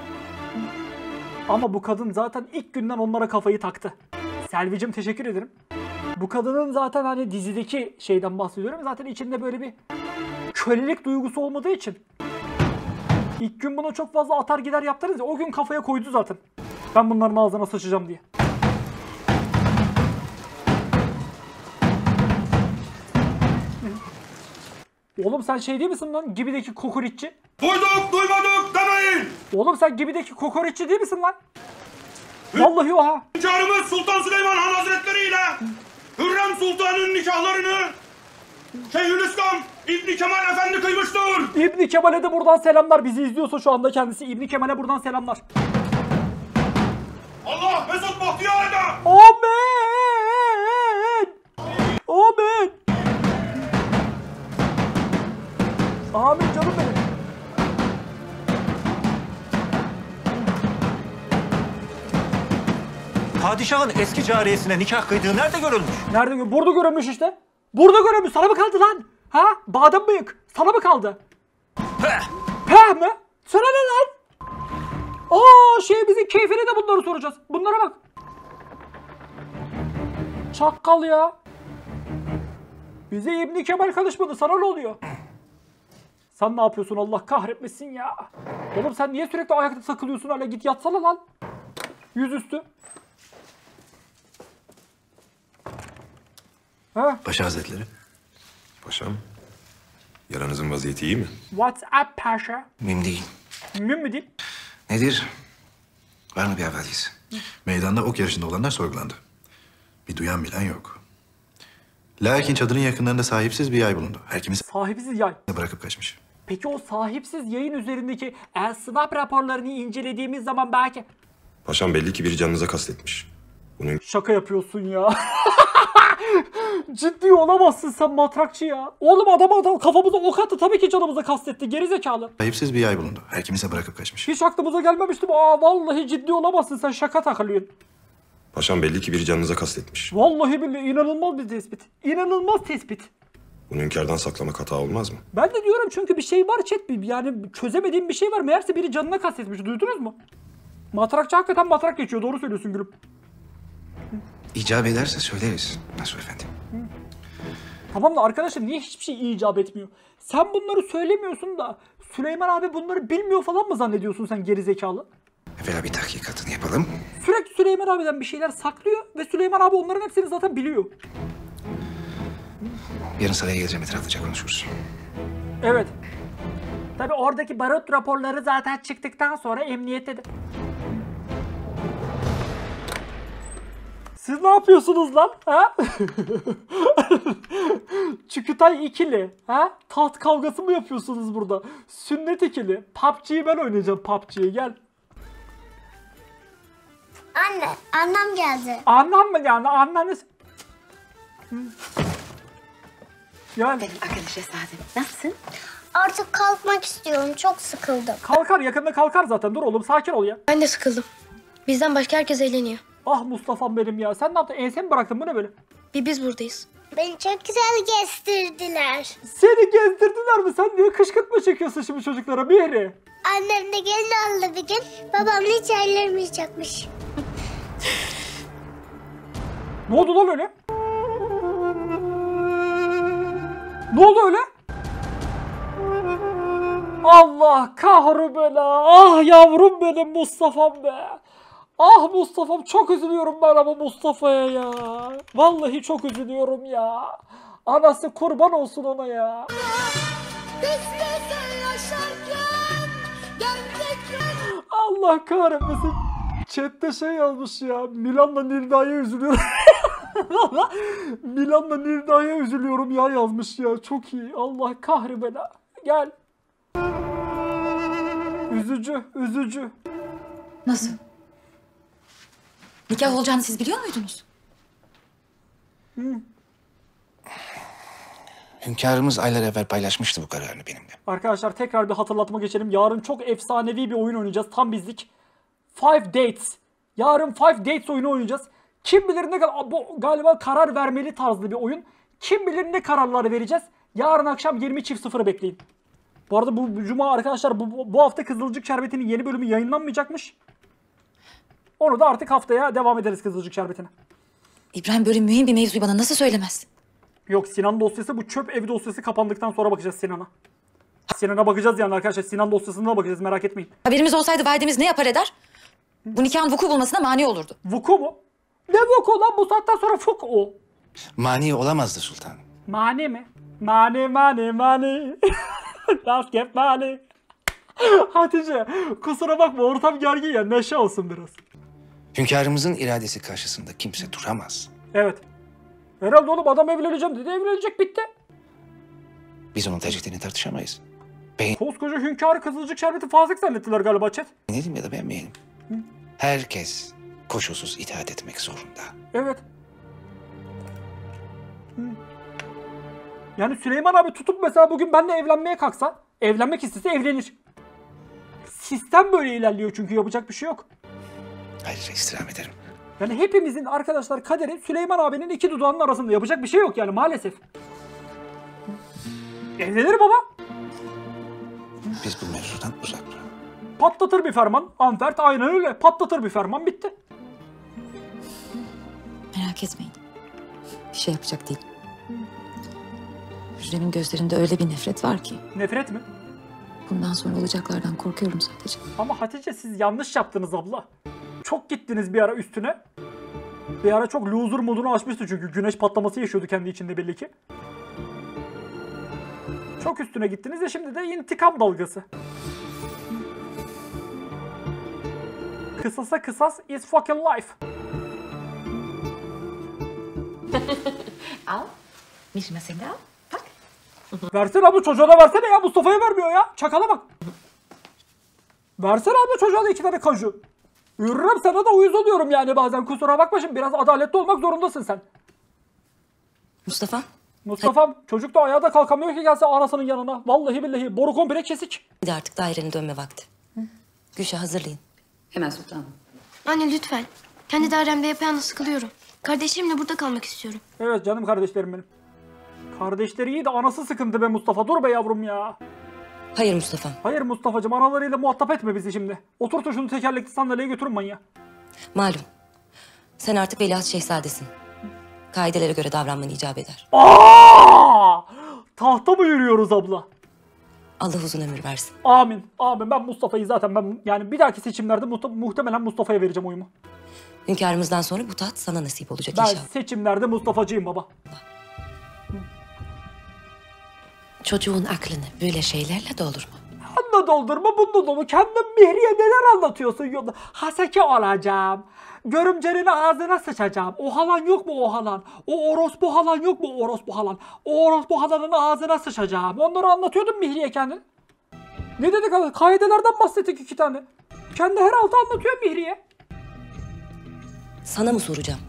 Ama bu kadın zaten ilk günden onlara kafayı taktı. Selvicim teşekkür ederim. Bu kadının zaten hani dizideki şeyden bahsediyorum. Zaten içinde böyle bir kölelik duygusu olmadığı için. İlk gün buna çok fazla atar gider yaptınız ya, o gün kafaya koydu zaten. Ben bunların ağzına sıçacağım diye. Oğlum sen şey değil misin lan, Gibi'deki kokoreççi? Duyduk duymadık demeyin. Oğlum sen Gibi'deki kokoreççi değil misin lan? Vallahi o ha. Hünkârımız Sultan Süleyman Han Hazretleri ile Hürrem Sultan'ın nikahlarını Şeyhülislam İbni Kemal Efendi kıymıştır. İbni Kemal'e de buradan selamlar. Bizi izliyorsa şu anda kendisi. İbni Kemal'e buradan selamlar. Allah Mesut Bahtiyar'a da. Amin. Amin. Amin canım benim. Padişahın eski cariyesine nikah kıydığı nerede görülmüş? Nerede görülmüş? Burada görülmüş işte. Burada görülmüş. Sana mı kaldı lan? Ha? Badem bıyık. Sana mı kaldı? Heh. Heh mi? Sana ne lan? Aa şey, bizim keyfine de bunları soracağız. Bunlara bak. Çakkal ya. Bize İbni Kemal karışmadı. Sana ne oluyor? Sen ne yapıyorsun, Allah kahretmesin ya. Oğlum sen niye sürekli ayakta takılıyorsun hala, git yatsana lan. Yüzüstü. Ha? Paşa Hazretleri. Paşam, yaranızın vaziyeti iyi mi? What's up paşa? Mühim değil. Mühim mi değil? Nedir? Var mı bir havadis? Meydanda ok yarışında olanlar sorgulandı. Bir duyan bilen yok. Lakin çadırın yakınlarında sahipsiz bir yay bulundu. Her kimisi Sahipsiz yay. bırakıp kaçmış. Peki o sahipsiz yayın üzerindeki el swap raporlarını incelediğimiz zaman belki... Paşam belli ki biri canınıza kastetmiş. Bunun... Şaka yapıyorsun ya. Ciddi olamazsın sen matrakçı ya. Oğlum adam adam kafamıza ok attı, tabii ki canımıza kastetti, gerizekalı. Sahipsiz bir yay bulundu. Her kimisi bırakıp kaçmış. Hiç aklımıza gelmemişti bu. Aa vallahi ciddi olamazsın sen, şaka takılıyorsun. Paşam belli ki biri canınıza kastetmiş. Vallahi billahi inanılmaz bir tespit. İnanılmaz tespit. Bunu hünkârdan saklamak hata olmaz mı? Ben de diyorum çünkü bir şey var chat, bir yani çözemediğim bir şey var. Meğerse biri canına kastetmiş, duydunuz mu? Matrakçı hakikaten matrak geçiyor, doğru söylüyorsun gülüm. İcap ederse söyleriz Nasuh Efendi. Tamam da arkadaşım niye hiçbir şey icap etmiyor? Sen bunları söylemiyorsun da Süleyman abi bunları bilmiyor falan mı zannediyorsun sen, gerizekalı? Evvela bir tahkikatını yapalım. Sürekli Süleyman abiden bir şeyler saklıyor ve Süleyman abi onların hepsini zaten biliyor. Yarın saraya geleceğim, etraflıca konuşuruz. Evet. Tabii oradaki barut raporları zaten çıktıktan sonra emniyette de... Siz ne yapıyorsunuz lan? Ha? Çükütay ikili. Ha? Taht kavgası mı yapıyorsunuz burada? Sünnet ikili. P U B G'yi ben oynayacağım, P U B G'yi gel. Anne, annem geldi. Annem mi geldi? Anneniz... Yani... Benim akıllı şehzadem. Nasılsın? Artık kalkmak istiyorum, çok sıkıldım. Kalkar, yakında kalkar zaten. Dur oğlum, sakin ol ya. Ben de sıkıldım. Bizden başka herkes eğleniyor. Ah Mustafa'm benim ya. Sen ne yaptın? Ense mi bıraktın? Bu ne böyle? Bir biz buradayız. Beni çok güzel gezdirdiler. Seni gezdirdiler mi? Sen niye kışkırtma çekiyorsun şimdi çocuklara Mihri? Annem de gelin aldı bir gün. Babam hiç ayrılmayacakmış. Ne oldu lan öyle? Ne oldu öyle? Allah kahru bela. Ah yavrum benim Mustafa'm be. Ah Mustafa'm, çok üzülüyorum ben ama Mustafa'ya ya. Vallahi çok üzülüyorum ya. Anası kurban olsun ona ya. Allah kahretmesin. Chat'te şey yazmış ya. Milan'la Nilda'ya üzülüyorum. Milan'la Nilda'ya üzülüyorum ya yazmış ya. Çok iyi. Allah kahri bela. Gel. Üzücü, üzücü. Nasıl? Nikah olacağını siz biliyor muydunuz? Hı. Hünkârımız aylar evvel paylaşmıştı bu kararını benimle. Arkadaşlar tekrar bir hatırlatma geçelim. Yarın çok efsanevi bir oyun oynayacağız. Tam bizlik. Five Dates. Yarın Five Dates oyunu oynayacağız. Kim bilir ne kadar... Bu galiba karar vermeli tarzlı bir oyun. Kim bilir ne kararları vereceğiz. Yarın akşam yirmi çift sıfırı bekleyin. Bu arada bu cuma arkadaşlar bu, bu hafta Kızılcık Şerbeti'nin yeni bölümü yayınlanmayacakmış. Onu da artık haftaya devam ederiz Kızılcık Şerbeti'ne. İbrahim böyle mühim bir mevzuyu bana nasıl söylemezsin? Yok, Sinan dosyası, bu çöp evi dosyası kapandıktan sonra bakacağız Sinan'a. Sinan'a bakacağız yani arkadaşlar. Sinan dosyasına da bakacağız, merak etmeyin. Haberimiz olsaydı validemiz ne yapar eder? Bu nikahın vuku bulmasına mani olurdu. Vuku mu? Ne vuku lan, bu saatten sonra fuk o. Mani olamazdı sultanım. Mani mi? Mani mani mani. Laf get mani. Hatice kusura bakma, ortam gergin ya, neşe olsun biraz. Hünkârımızın iradesi karşısında kimse duramaz. Evet. Herhalde oğlum, adam evleneceğim dedi, evlenecek, bitti. Biz onun tercihlerini tartışamayız. Beğen... Koskoca hünkârı Kızılcık Şerbeti fasık zannettiler galiba chat. Beğenelim ya da beğenmeyelim. Hı? Herkes koşulsuz itaat etmek zorunda. Evet. Hı. Yani Süleyman abi tutup mesela bugün benimle evlenmeye kalksa, evlenmek istese evlenir. Sistem böyle ilerliyor çünkü, yapacak bir şey yok. Hayır, istirham ederim. Yani hepimizin arkadaşlar kaderi Süleyman abinin iki dudağının arasında, yapacak bir şey yok yani maalesef. Evlenir baba. Biz bu mevzudan uzak duralım. Patlatır bir ferman. Anfert aynen öyle. Patlatır bir ferman, bitti. Merak etmeyin. Bir şey yapacak değil. Hürrem'in gözlerinde öyle bir nefret var ki. Nefret mi? Bundan sonra olacaklardan korkuyorum sadece. Ama Hatice siz yanlış yaptınız abla. Çok gittiniz bir ara üstüne. Bir ara çok loser modunu açmıştı çünkü güneş patlaması yaşıyordu kendi içinde belli ki. Çok üstüne gittiniz ve şimdi de intikam dalgası. Kısasa kısas is fucking life. Al. Mişime seni al. Bak. Versene abla, çocuğa da versene ya. Mustafa'ya vermiyor ya. Çakala bak. Versene abla çocuğa da iki tane kaju. Hürrem, sana da uyuz oluyorum yani bazen, kusura bakma, şimdi biraz adaletli olmak zorundasın sen. Mustafa. Mustafa'm, çocuk da ayağa da kalkamıyor ki gelse anasının yanına. Vallahi billahi boru komple kesik. Hadi artık dairenin dönme vakti. Gülşah hazırlayın. Hemen sultanım. Anne lütfen. Kendi dairemde yapayalnız sıkılıyorum. Kardeşlerimle burada kalmak istiyorum. Evet canım kardeşlerim benim. Kardeşleri iyi de anası sıkıntı be Mustafa. Dur be yavrum ya. Hayır Mustafa. Hayır Mustafa'cığım, analarıyla muhatap etme bizi şimdi. Oturtun şunu tekerlekli sandalyeye, götürün manyağı. Malum. Sen artık veliaht şehzadesin. Kaidelere göre davranman icap eder. Aa! Tahta mı yürüyoruz abla? Allah uzun ömür versin. Amin. Amin. Ben Mustafa'yı zaten ben yani bir dahaki seçimlerde muhte muhtemelen Mustafa'ya vereceğim oyumu. Hünkârımızdan sonra bu taht sana nasip olacak ben inşallah. Ben seçimlerde Mustafa'cıyım baba. Çocuğun aklını böyle şeylerle doldurma. Anla doldurma, bunu dolu. Kendin Mihri'ye neler anlatıyorsun yolda? Haseki olacağım. Görümcenin ağzına sıçacağım. O halan yok mu o halan? O orospu halan yok mu o orospu halan? O orospu halanın ağzına sıçacağım. Onları anlatıyordun Mihri'ye kendin. Ne dedik? Kaidelerden bahsettik iki tane. Kendi her altı anlatıyor Mihri'ye. Sana mı soracağım?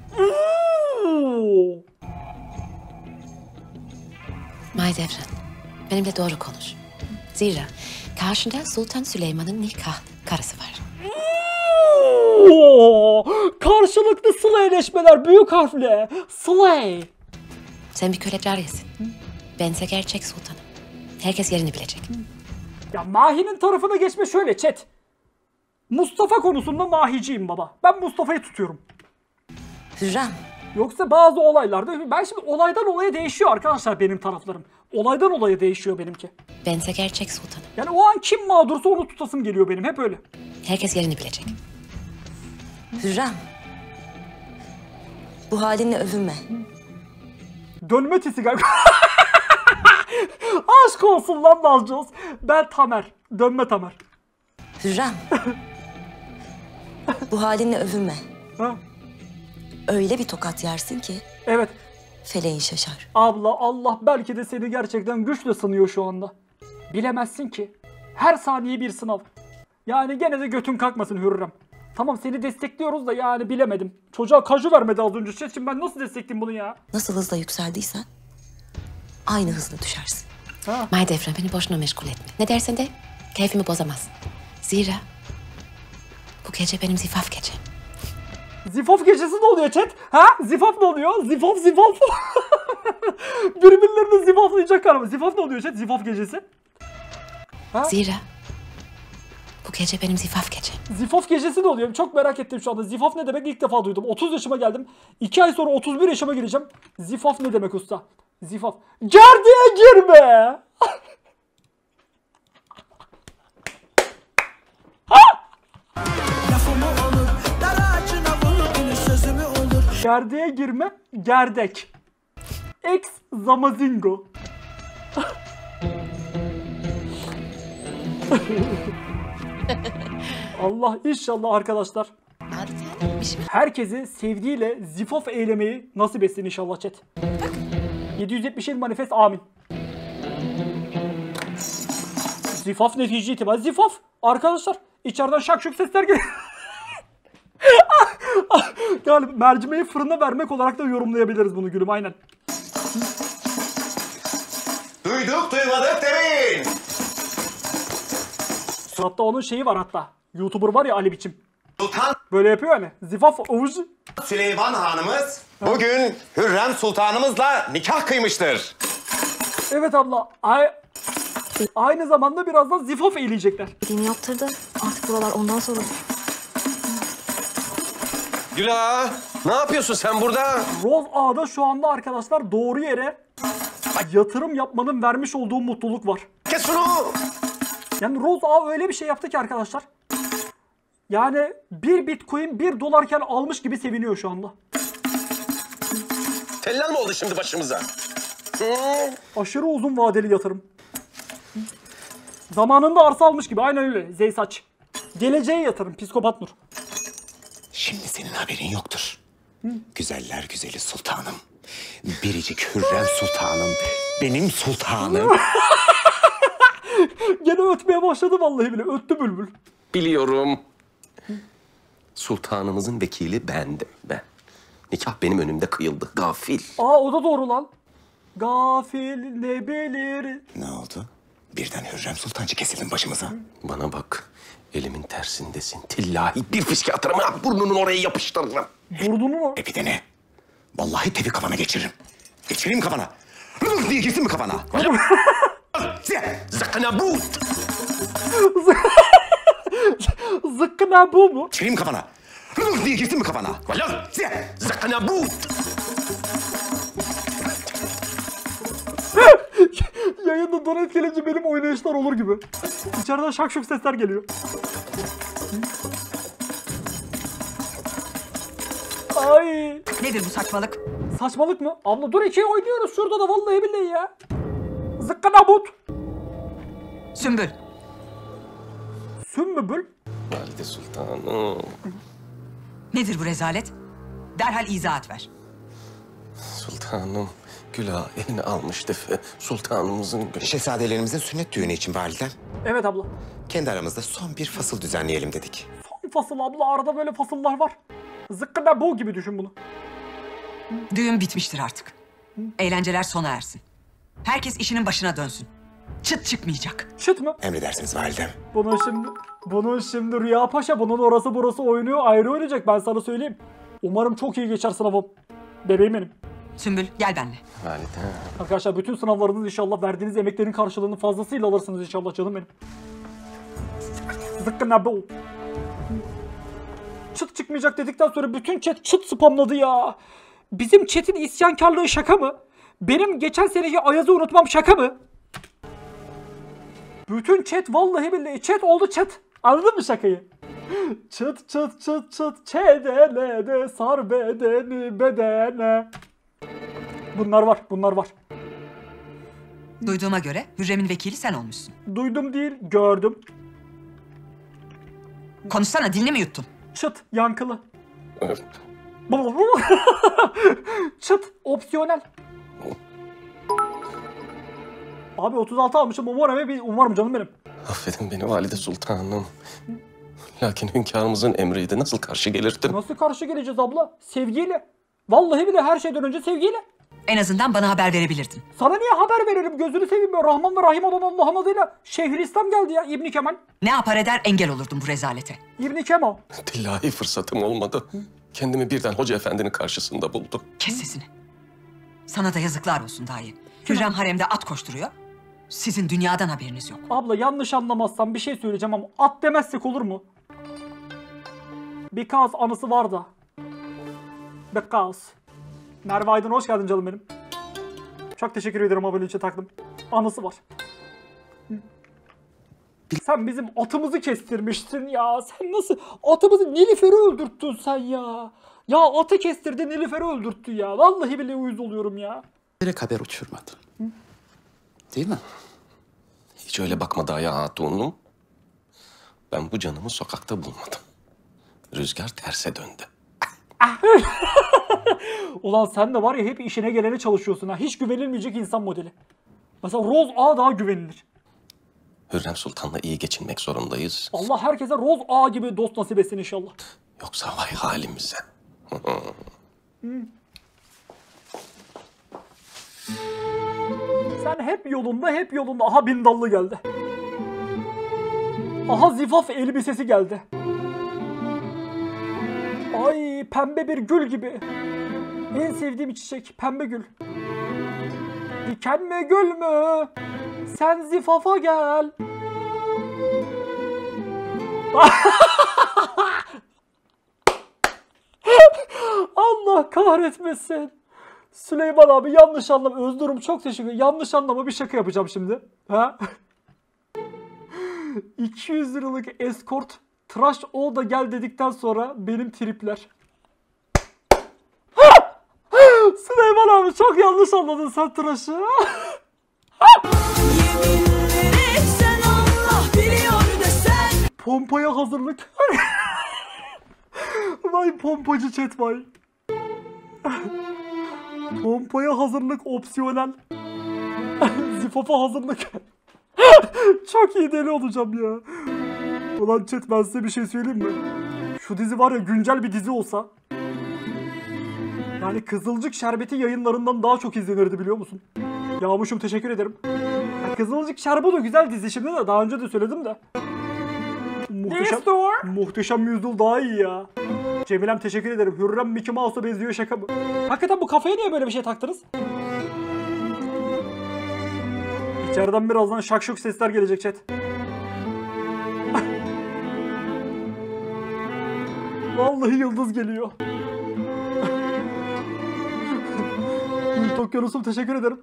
Mahidevran, benimle doğru konuş. Zira karşında Sultan Süleyman'ın nikah karısı var. Oo, karşılıklı slayleşmeler büyük harfle. Slay. Sen bir köle cariyesin. Bense gerçek sultanım. Herkes yerini bilecek. Ya Mahi'nin tarafına geçme şöyle chat. Mustafa konusunda Mahiciyim baba. Ben Mustafa'yı tutuyorum. Hürrem. Yoksa bazı olaylarda, ben şimdi olaydan olaya değişiyor arkadaşlar benim taraflarım. Olaydan olaya değişiyor benimki. Bense gerçek sultanım. Yani o an kim mağdursa onu tutasım geliyor benim. Hep öyle. Herkes yerini bilecek. Hürrem. Bu halinle övünme. Dönme tisi galiba. Aşk olsun lan Balcos. Ben Tamer. Dönme Tamer. Hürrem. Bu halinle övünme. Ha? Öyle bir tokat yersin ki. Evet. Feleğin şaşar. Abla Allah belki de seni gerçekten güçle sınıyor şu anda. Bilemezsin ki. Her saniye bir sınav. Yani gene de götün kalkmasın Hürrem. Tamam seni destekliyoruz da yani bilemedim. Çocuğa kaju vermedi az önce. Şimdi ben nasıl destekleyeyim bunu ya? Nasıl hızla yükseldiysen aynı hızla düşersin. Ha. Mahidevran beni boşuna meşgul etme. Ne dersen de keyfimi bozamazsın. Zira bu gece benim zifaf gecem. Zifaf gecesi ne oluyor chat? Ha? Zifaf ne oluyor? Zifaf zifaf. Birbirlerini zifaflayacak galiba. Zifaf ne oluyor chat? Zifaf gecesi. Ha? Zira bu gece benim zifaf gecem. Zifaf gecesi ne oluyor? Çok merak ettim şu anda. Zifaf ne demek? İlk defa duydum. otuz yaşıma geldim. iki ay sonra otuz bir yaşıma gireceğim. Zifaf ne demek usta? Zifaf. Gerdeğe girme. Gerdeğe girme, gerdek. Ex zamazingo. Allah inşallah arkadaşlar. Herkesi sevdiğiyle zifaf eylemeyi nasip etsin inşallah chat. yedi yüz yetmiş yedi manifest amin. Zifaf netice itibariyle zifaf. Arkadaşlar içeriden şak şuk sesler geliyor. Galiba mercimeği fırına vermek olarak da yorumlayabiliriz bunu gülüm aynen. Duyduk duymadık demeyin. Suratta onun şeyi var hatta. YouTuber var ya Ali Biçim. Sultan böyle yapıyor hani. Zifaf ovucu. Süleyman Hanımız bugün Hürrem Sultanımızla nikah kıymıştır. Evet abla. Ay aynı zamanda birazdan zifaf eğleyecekler. Dini yaptırdı. Artık buralar ondan sonra. Güla, ne yapıyorsun sen burada? Rose Ağa'da şu anda arkadaşlar doğru yere yatırım yapmanın vermiş olduğu mutluluk var. Kes şunu! Yani Rose Ağa öyle bir şey yaptı ki arkadaşlar. Yani bir bitcoin bir dolarken almış gibi seviniyor şu anda. Tellal mı oldu şimdi başımıza? Aşırı uzun vadeli yatırım. Zamanında arsa almış gibi aynen öyle Zeysaç. Geleceğe yatırım psikopat Nur. Şimdi senin haberin yoktur. Hı? Güzeller güzeli sultanım. Biricik Hürrem Sultanım. Benim sultanım. Gene ötmeye başladı vallahi bile. Öttü bülbül. Biliyorum. Sultanımızın vekili bendim ben. Nikah benim önümde kıyıldı. Gafil. Aa o da doğru lan. Gafil ne bilir. Ne oldu? Birden Hürrem Sultancı kesildin başımıza. Hı? Bana bak. Elimin tersindesin. Tillahi bir fiske atarım. Burnunun oraya yapıştırırım. Burnunu mu? E bir de ne? Vallahi tevi kafana geçiririm. Geçireyim kafana. Rıh diye girsin mi kafana? Zıkkına bu. Zıkkına bu mu? Geçireyim kafana. Rıh diye girsin mi kafana? Zıkkına bu. Yayında donet gelince benim oynayışlar olur gibi. İçeriden şak şuk sesler geliyor. Ay. Nedir bu saçmalık? Saçmalık mı? Abla dur ikiye oynuyoruz şurada da vallahi billahi ya. Zıkkına but. Sümbül. Sümbül? Valide Sultanım. Nedir bu rezalet? Derhal izahat ver. Sultanım. Güla eline almıştı sultanımızın... Şehzadelerimizin sünnet düğünü için validem. Evet abla. Kendi aramızda son bir fasıl düzenleyelim dedik. Son fasıl abla arada böyle fasıllar var. Zıkkına bu gibi düşün bunu. Düğün bitmiştir artık. Eğlenceler sona ersin. Herkes işinin başına dönsün. Çıt çıkmayacak. Çıt mı? Emredersiniz validem. Bunun şimdi, bunun şimdi Rüya Paşa bunun orası burası oynuyor ayrı oynayacak ben sana söyleyeyim. Umarım çok iyi geçer sınavım. Bebeğim benim. Sümbül gel benimle. Validem. Arkadaşlar bütün sınavlarınız inşallah verdiğiniz emeklerin karşılığını fazlasıyla alırsınız inşallah canım benim. Zıkkına bu. Çıt çıkmayacak dedikten sonra bütün chat çıt spamladı ya. Bizim chat'in isyankarlığı şaka mı? Benim geçen seneki Ayaz'ı unutmam şaka mı? Bütün chat vallahi billahi chat oldu chat. Anladın mı şakayı? Çıt çıt çıt çıt çedelede sar bedeni bedene. Bunlar var, bunlar var. Duyduğuma göre Hürrem'in vekili sen olmuşsun. Duydum değil, gördüm. Konuşsana, dilini mi yuttun? Çıt, yankılı. Çıt, opsiyonel. Abi otuz altı almışım, umarım bir umarım canım benim. Affedin beni valide sultanım. Lakin hünkârımızın emriydi. Nasıl karşı gelirdim? Nasıl karşı geleceğiz abla? Sevgiyle. Vallahi bile her şeyden önce sevgiyle. En azından bana haber verebilirdin. Sana niye haber verelim? Gözünü seveyim ya. Rahman ve Rahim olan Allah'ın adıyla Şeyhülislam geldi ya İbni Kemal. Ne yapar eder engel olurdum bu rezalete. İbni Kemal. Tillahi fırsatım olmadı. Kendimi birden Hoca Efendi'nin karşısında buldum. Kes sesini. Sana da yazıklar olsun dahi. Hürrem haremde at koşturuyor. Sizin dünyadan haberiniz yok. Abla yanlış anlamazsam bir şey söyleyeceğim ama at demezsek olur mu? Because anısı var da. Because. Merve Aydın hoş geldin canım benim. Çok teşekkür ederim abone için taktım. Anısı var. Sen bizim atımızı kestirmiştin ya. Sen nasıl atımızı Nilüfer'i öldürttün sen ya. Ya atı kestirdi Nilüfer'i öldürttü ya. Vallahi bile uyuz oluyorum ya. Direkt haber uçurmadı. Hı? Değil mi? Hiç öyle bakma Daya Hatunum. Ben bu canımı sokakta bulmadım. Rüzgar terse döndü. Ulan sen de var ya hep işine gelene çalışıyorsun ha. Hiç güvenilmeyecek insan modeli. Mesela Roz A daha güvenilir. Hürrem Sultan'la iyi geçinmek zorundayız. Allah herkese Roz A gibi dost nasip etsin inşallah. Yoksa vay halimize. Hmm. Sen hep yolunda hep yolunda. Aha bindallı geldi. Aha zifaf elbisesi geldi. Ay pembe bir gül gibi. En sevdiğim çiçek pembe gül. Diken mi gül mü? Sen zifafa gel. Allah kahretmesin. Süleyman abi yanlış anlama. Özgürüm çok teşekkür ederim. Yanlış anlama bir şaka yapacağım şimdi. Ha? iki yüz liralık eskort tıraş ol da gel dedikten sonra benim tripler. Süleyman abi çok yanlış anladın sen tıraşı. Pompaya hazırlık. Vay pompacı chat vay. Pompaya hazırlık opsiyonel. Zifafa hazırlık. Çok iyi deli olacağım ya. Ulan chat ben size bir şey söyleyeyim mi? Şu dizi var ya güncel bir dizi olsa. Yani Kızılcık Şerbeti yayınlarından daha çok izlenirdi biliyor musun? Yağmuşum teşekkür ederim. Ya Kızılcık Şerbeti de güzel dizi şimdi de daha önce de söyledim de. Muhteşem, muhteşem yüzyıl daha iyi ya. Cemilem teşekkür ederim. Hürrem Mickey Mouse'a benziyor şaka mı? Hakikaten bu kafaya niye böyle bir şey taktınız? İçeriden birazdan şakşuk sesler gelecek chat. Vallahi yıldız geliyor. Tokyanusum teşekkür ederim.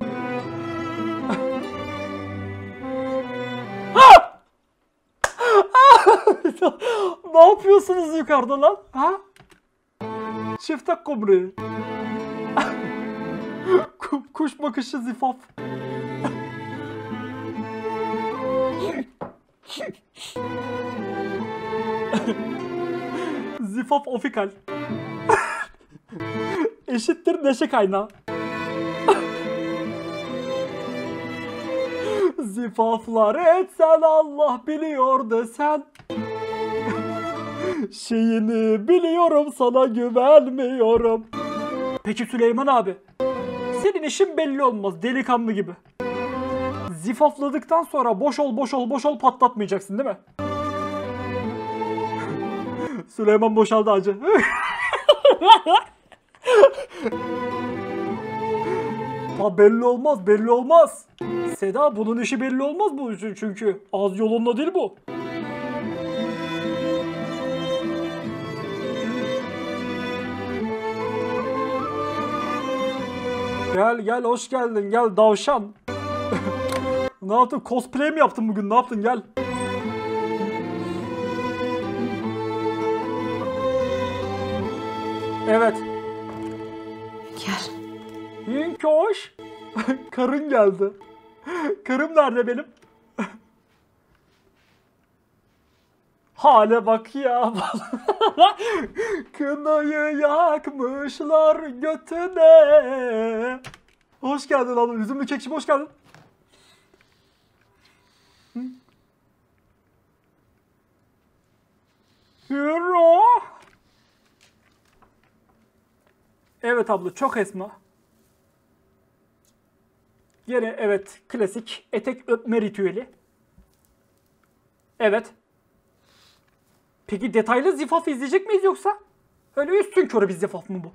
Ne yapıyorsunuz yukarıda lan? Ha? Çifte kumru. Kuş bakışı zifaf. Zifaf ofikal. Eşittir neşe kaynağı. Zifaflar etsen Allah biliyor desen. Şeyini biliyorum sana güvenmiyorum. Peki Süleyman abi. Senin işin belli olmaz delikanlı gibi. Zifafladıktan sonra boş ol boş ol boş ol patlatmayacaksın değil mi? Süleyman boşaldı acı. Ha belli olmaz belli olmaz. Seda bunun işi belli olmaz bu çünkü az yolunda değil bu. Gel gel hoş geldin gel davşan. Ne yaptın? Cosplay mi yaptın bugün? Ne yaptın? Gel. Evet. Gel. Hinkoş. Karın geldi. Karım nerede benim? Hale bak ya. Kınayı yakmışlar götüne. Hoş geldin oğlum. Üzümlü kekşim hoş geldin. Hürro. Evet abla çok esma. Yine evet klasik etek öpme ritüeli. Evet. Peki detaylı zifaf izleyecek miyiz yoksa? Öyle üstün körü bir zifaf mı bu?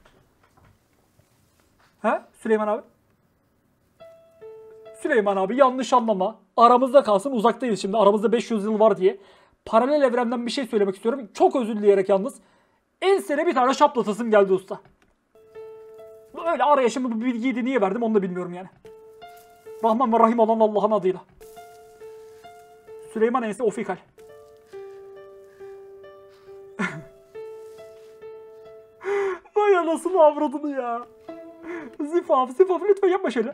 He Süleyman abi? Süleyman abi yanlış anlama. Aramızda kalsın, uzaktayız şimdi. Aramızda beş yüz yıl var diye. Paralel evrenden bir şey söylemek istiyorum. Çok özür dileyerek yalnız. Ensene bir tane şaplatasım geldi usta. Öyle araya şimdi bu bilgiyi de niye verdim onu da bilmiyorum yani. Rahman ve Rahim olan Allah'ın adıyla. Süleyman ense ofikal. Vay anasını avradını ya. Zifaf zifaf lütfen yapma şöyle.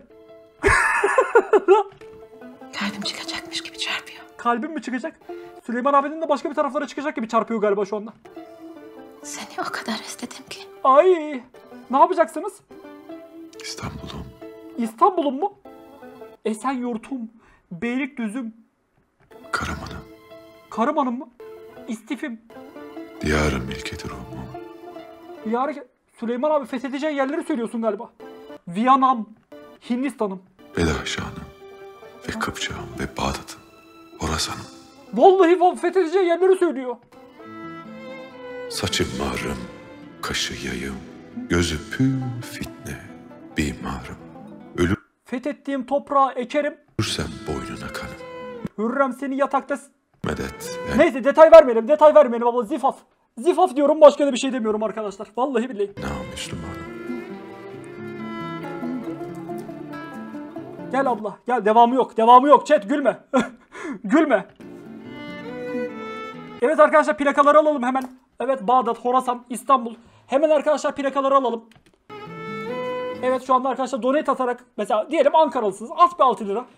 Kalbim çıkacakmış gibi çarpıyor. Kalbim mi çıkacak? Süleyman abinin de başka bir taraflara çıkacak gibi çarpıyor galiba şu anda. Seni o kadar özledim ki. Ay, ne yapacaksınız? İstanbul'um. İstanbul'um mu? Esenyurt'um, Beylikdüzü'm. Karaman'ım. Karaman'ım mı? İstifim. Diyarım ilketi Rum'um. Diyarı... Süleyman abi fethedeceğin yerleri söylüyorsun galiba. Viyana'm, Hindistan'ım. Bedahşan'ım ve Kıpçak'ım ve Bağdat'ım. Horasan'ım. Vallahi fethedeceğin yerleri söylüyor. Saçım marım, kaşı yayım, gözü pür fitne, bimarım. Ölür Fethettiğim toprağı ekerim. Ölürsem boynuna kanım. Hürrem seni yatakta... Medet. Yani... Neyse detay vermeyelim, detay vermeyelim abla. Zifaf. Zifaf diyorum, başka da bir şey demiyorum arkadaşlar. Vallahi billahi. Namuslumanım. Gel abla, gel. Devamı yok, devamı yok. Chat gülme. Gülme. Evet arkadaşlar plakaları alalım hemen. Evet Bağdat, Horasan, İstanbul. Hemen arkadaşlar plakaları alalım. Evet şu anda arkadaşlar donate atarak mesela diyelim Ankaralısınız. At bir altı lira.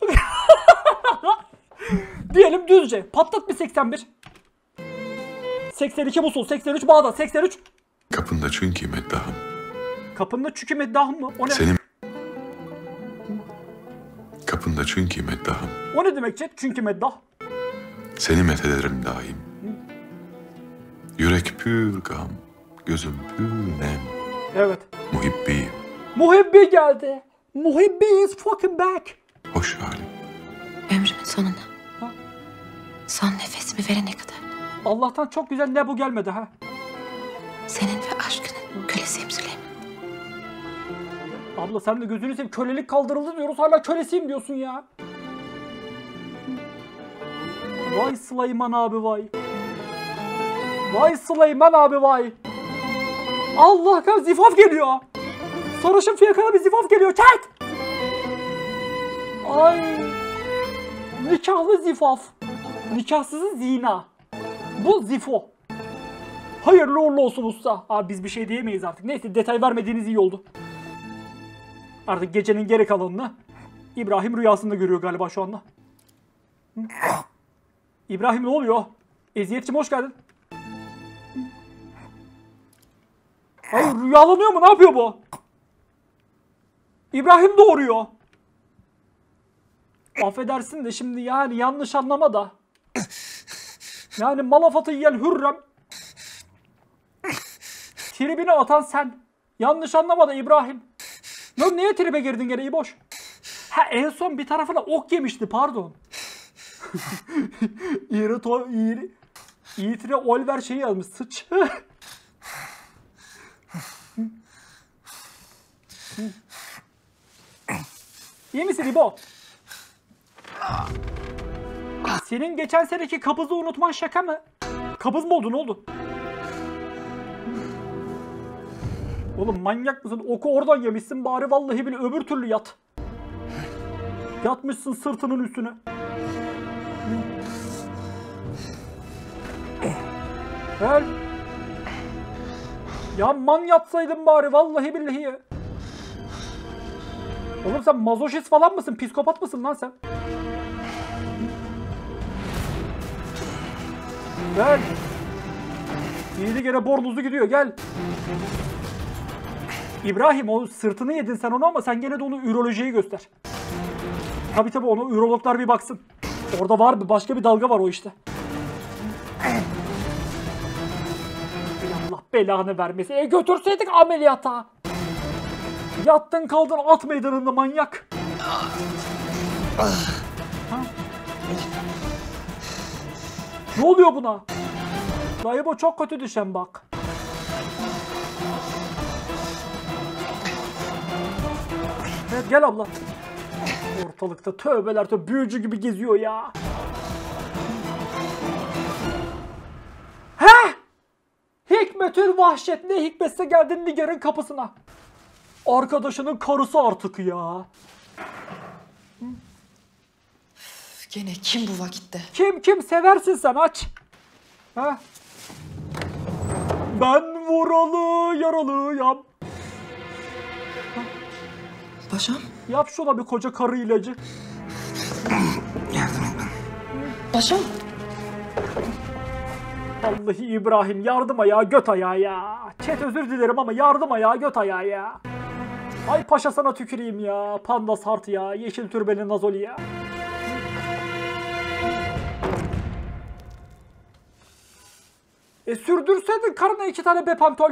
Diyelim düzce. Patlat bir seksen bir. seksen iki Musul, seksen üç Bağdat, seksen üç. Kapında çünkü meddahım. Kapında çünkü meddahım mı? O ne? Senin... Kapında çünkü meddahım. O ne demek chat? Çünkü meddah. Seni methederim daim. Yürek pür gam, gözüm pür nem. Evet. Muhibbi. Muhibbi geldi. Muhibbi is fucking back. Hoş halim. Ömrümün sonunda. Ha? Son nefesimi verene kadar. Allah'tan çok güzel ne bu gelmedi ha. Senin ve aşkının kölesiyim Süleyman. Abla sen de gözünü seveyim. Kölelik kaldırıldı diyoruz. Hala kölesiyim diyorsun ya. Vay Süleyman abi vay. Vay Süleyman abi vay. Allah kahretsin zifaf geliyor. Sarışın fiyakalı bir zifaf geliyor. Çek. Ay. Nikahlı zifaf. Nikahsızı zina. Bu zifo. Hayırlı uğurlu olsun usta. Abi biz bir şey diyemeyiz artık. Neyse detay vermediğiniz iyi oldu. Artık gecenin geri kalanını İbrahim rüyasında görüyor galiba şu anda. Hı? İbrahim ne oluyor? Eziyetçim hoş geldin. Hayır rüyalanıyor mu? Ne yapıyor bu? İbrahim doğuruyor. Affedersin de şimdi yani yanlış anlama da. Yani malafatı yiyen Hürrem. Tribine atan sen. Yanlış anlama da İbrahim. Lan niye tribe girdin gene İboş? Ha en son bir tarafına ok yemişti pardon. İri to iri İtire Oliver şeyi yazmış sıç. İyi misin İbo? Senin geçen seneki kabızı unutman şaka mı? Kabız mı oldu ne oldu? Oğlum manyak mısın? Oku oradan yemişsin bari vallahi bile öbür türlü yat. Yatmışsın sırtının üstüne. Gel. Ya man yatsaydın bari vallahi billahi ya. Oğlum sen mazoşist falan mısın? Psikopat mısın lan sen? Gel. İyiydi gene bornuzlu gidiyor gel. İbrahim o sırtını yedin sen onu ama sen gene de onu ürolojiye göster. Tabi tabi onu ürologlar bir baksın. Orada var bir başka bir dalga var o işte. Allah belanı vermesin. E götürseydik ameliyata. Yattın kaldın at meydanında manyak. Ha? Ne oluyor buna? Dayı bu çok kötü düşen bak. Evet gel abla. Ortalıkta tövbeler tövbe büyücü gibi geziyor ya. Heh! Hikmetül vahşet ne hikmetse geldin Nigar'ın kapısına. Arkadaşının karısı artık ya. Gene kim bu vakitte? Kim kim seversin sen aç. Ha? Ben vuralı yaralıyam. Paşam? Yap şuna bir koca karı ilacı. Yardım et bana. Paşam? Vallahi İbrahim yardım ayağı göt ayağı ya. Çet özür dilerim ama yardım ayağı göt ayağı ya. Ay paşa sana tüküreyim ya. Panda sart ya. Yeşil türbeli nazoli ya. E sürdürseydin karına iki tane bepantol.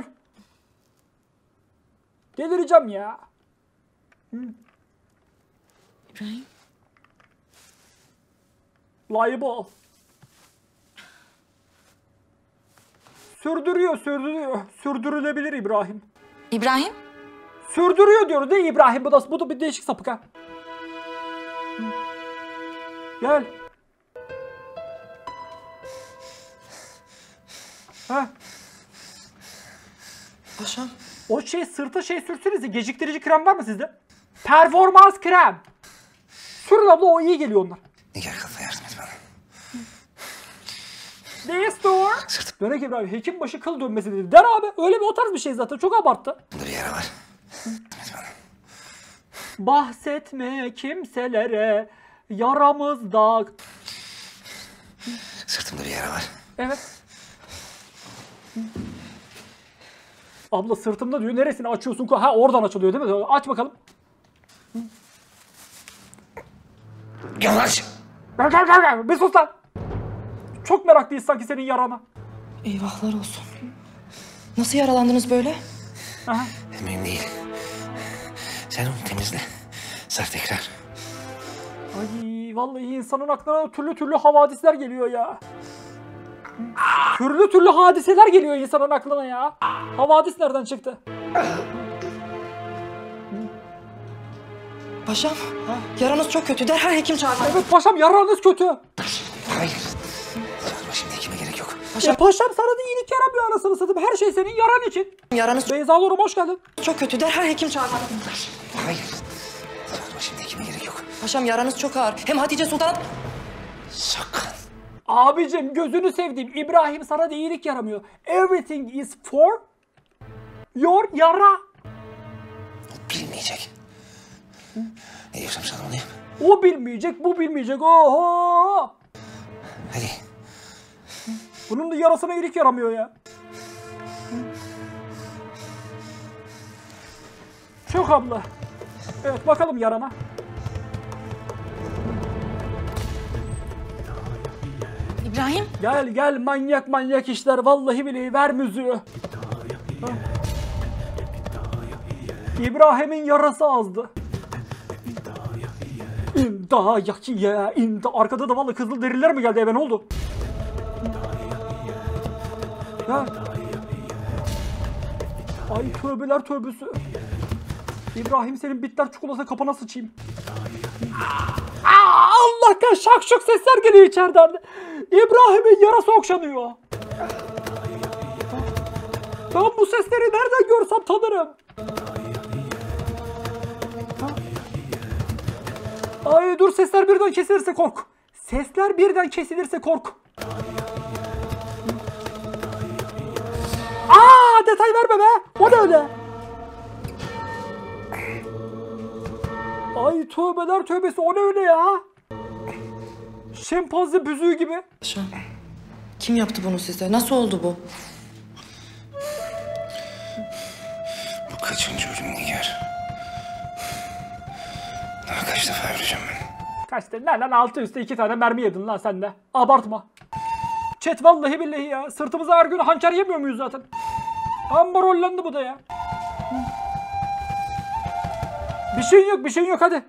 Delireceğim ya. Hı. İbrahim? Liable. Sürdürüyor, sürdürüyor. Sürdürülebilir İbrahim. İbrahim? Sürdürüyor diyor değil İbrahim. Bu da, bu da bir değişik sapık ha. Hı. Gel. Ha. Paşam. O şey sırta şey sürsenize. Geciktirici krem var mı sizde? Performans krem. Sürün abla o iyi geliyor onlar. Nigar kafa yardım et bana. Destur. Dönek İbrahim hekim başı kıl dönmesi dedi. Der abi öyle bir o tarz bir şey zaten çok abarttı. Burada bir yara var. Bahsetme kimselere yaramızda. Sırtımda bir yara var. Evet. Abla sırtımda diyor. Neresini açıyorsun? Ha oradan açılıyor değil mi? Aç bakalım. Yavaş. Gel gel gel gel. Bir sus lan. Çok meraklıyız sanki senin yarana. Eyvahlar olsun. Nasıl yaralandınız böyle? Aha. Mühim değil. Sen onu temizle. Sar tekrar. Ay vallahi insanın aklına türlü türlü havadisler geliyor ya. Türlü türlü hadiseler geliyor insanın aklına ya. Havadis nereden çıktı? Paşam, ha? Yaranız çok kötü. Derhal hekim çağırın. Evet paşam yaranız kötü. Hayır. Çağırma şimdi hekime gerek yok. Paşam, e, paşam sana da iyilik yaramıyor anasını satayım. Her şey senin yaran için. Yaranız Beyza Hanım hoş geldin. Çok kötü. Derhal hekim çağırın. Hayır. Çağırma şimdi hekime gerek yok. Paşam yaranız çok ağır. Hem Hatice Sultan... Sakın. Abicim gözünü sevdiğim İbrahim sana da iyilik yaramıyor. Everything is for your yara. Bilmeyecek. Hı? Ne diyorsam sana onu yap. O bilmeyecek, bu bilmeyecek. Oho! Hadi. Bunun da yarasına iyilik yaramıyor ya. Çok abla. Evet bakalım yarana. İbrahim. Gel gel manyak manyak işler. Vallahi billahi ver müziği. Ha. İbrahim'in yarası azdı. İnda yakiye inda. Arkada da vallahi kızıl deriler mi geldi eve ne oldu? Ha. Ay tövbeler tövbesi. İbrahim senin bitter çikolata kapana sıçayım. Aa, Allah kahretsin şak şak sesler geliyor içeriden. İbrahim'in yarası okşanıyor. Ben bu sesleri nereden görsem tanırım. Ay dur, sesler birden kesilirse kork. Sesler birden kesilirse kork. Aa, detay verme be. O ne öyle? Ay tövbeler tövbesi, o ne öyle ya? Şempanze büzüğü gibi. Kim yaptı bunu size? Nasıl oldu bu? Bu kaçıncı ölüm Nigar? Daha kaç defa öleceğim ben? Kaç tane? Lan lan altı üstte iki tane mermi yedin lan sen de. Abartma. Chat vallahi billahi ya. Sırtımıza her gün hançer yemiyor muyuz zaten? Amma rollendi bu da ya. Bir şeyin yok, bir şeyin yok, hadi.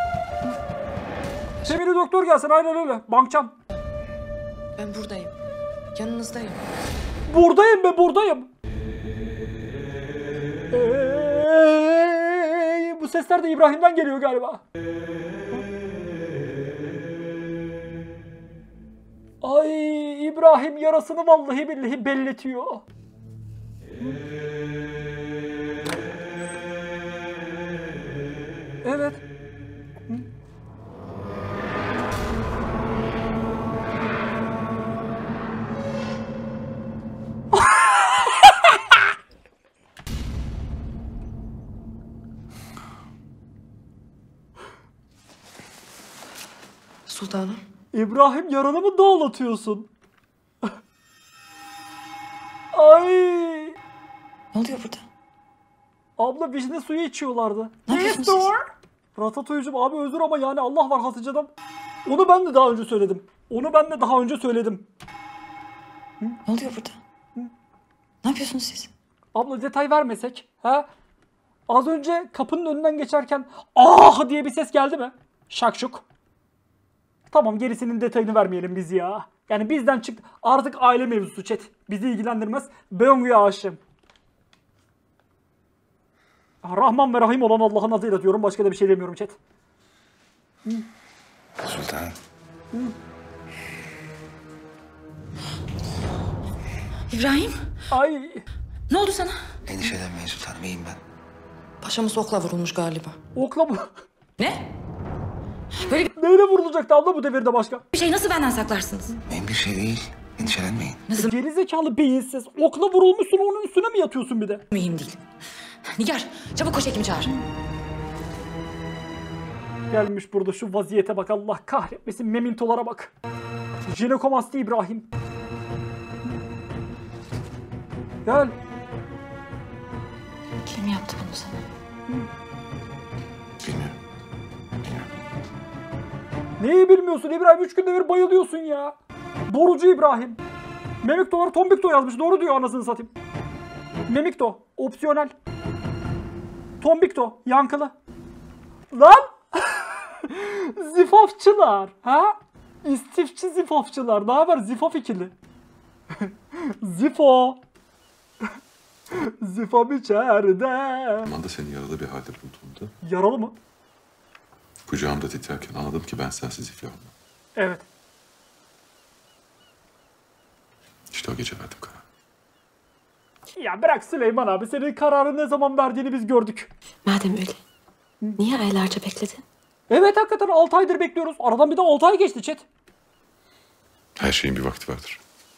Sevgili doktor gelsin, aynen öyle. Bankcan. Ben buradayım. Yanınızdayım. Buradayım be, buradayım. Ee, bu sesler de İbrahim'den geliyor galiba. Ay İbrahim yarasını vallahi billahi belletiyor. Evet. Sultanım. İbrahim yaranı mı dağlatıyorsun? Ay. Ne oluyor burada? Abla vişne suyu içiyorlardı. Ne yapıyorsunuz siz? Ratatouille'cum abi özür ama yani Allah var hasıcadan. Onu ben de daha önce söyledim. Onu ben de daha önce söyledim. Hı? Ne oluyor burada? Hı? Ne yapıyorsunuz siz? Abla detay vermesek. Ha? Az önce kapının önünden geçerken ah diye bir ses geldi mi? Şakşuk. Tamam, gerisinin detayını vermeyelim biz ya. Yani bizden çıktı. Artık aile mevzusu chat. Bizi ilgilendirmez. Beyoğlu'ya aşığım. Rahman ve Rahim olan Allah'ın adıyla diyorum. Başka da bir şey demiyorum chat. Hı. Sultan. Hı. İbrahim. Ay. Ne oldu sana? Endişelenmeyin sultanım, iyiyim ben. Paşamız okla vurulmuş galiba. Okla mı? Ne? Böyle bir... Neyle vurulacaktı abla bu devirde başka? Bir şey nasıl benden saklarsınız? Benim bir şey değil. Endişelenmeyin. Nasıl? Gerizekalı beyinsiz. Okla vurulmuşsun, onun üstüne mi yatıyorsun bir de? Mühim değil. Nigar, çabuk koş hekimi çağır. Gelmiş burada şu vaziyete bak, Allah kahretmesin, memintolara bak. Jinekomasti İbrahim. Gel. Kim yaptı bunu sana? Bilmiyorum. Neyi bilmiyorsun İbrahim? Üç günde bir bayılıyorsun ya. Borucu İbrahim. Memikto'lar Tombikto yazmış. Doğru diyor anasını satayım. Memikto. Opsiyonel. Tombikto. Yankılı. Lan! Zifafçılar. Ha? İstifçi zifafçılar. Ne haber zifaf ikili? Zifo. Zifam içeride. Aman da seni yaralı bir halde bulduğumda Yaralı mı? kucağımda titrerken anladım ki ben sensiz iflahım. Evet. İşte o gece verdim karar. Ya bırak Süleyman abi, senin kararı ne zaman verdiğini biz gördük. Madem öyle, niye aylarca bekledin? Evet hakikaten altı aydır bekliyoruz. Aradan bir de altı ay geçti chat. Her şeyin bir vakti vardır.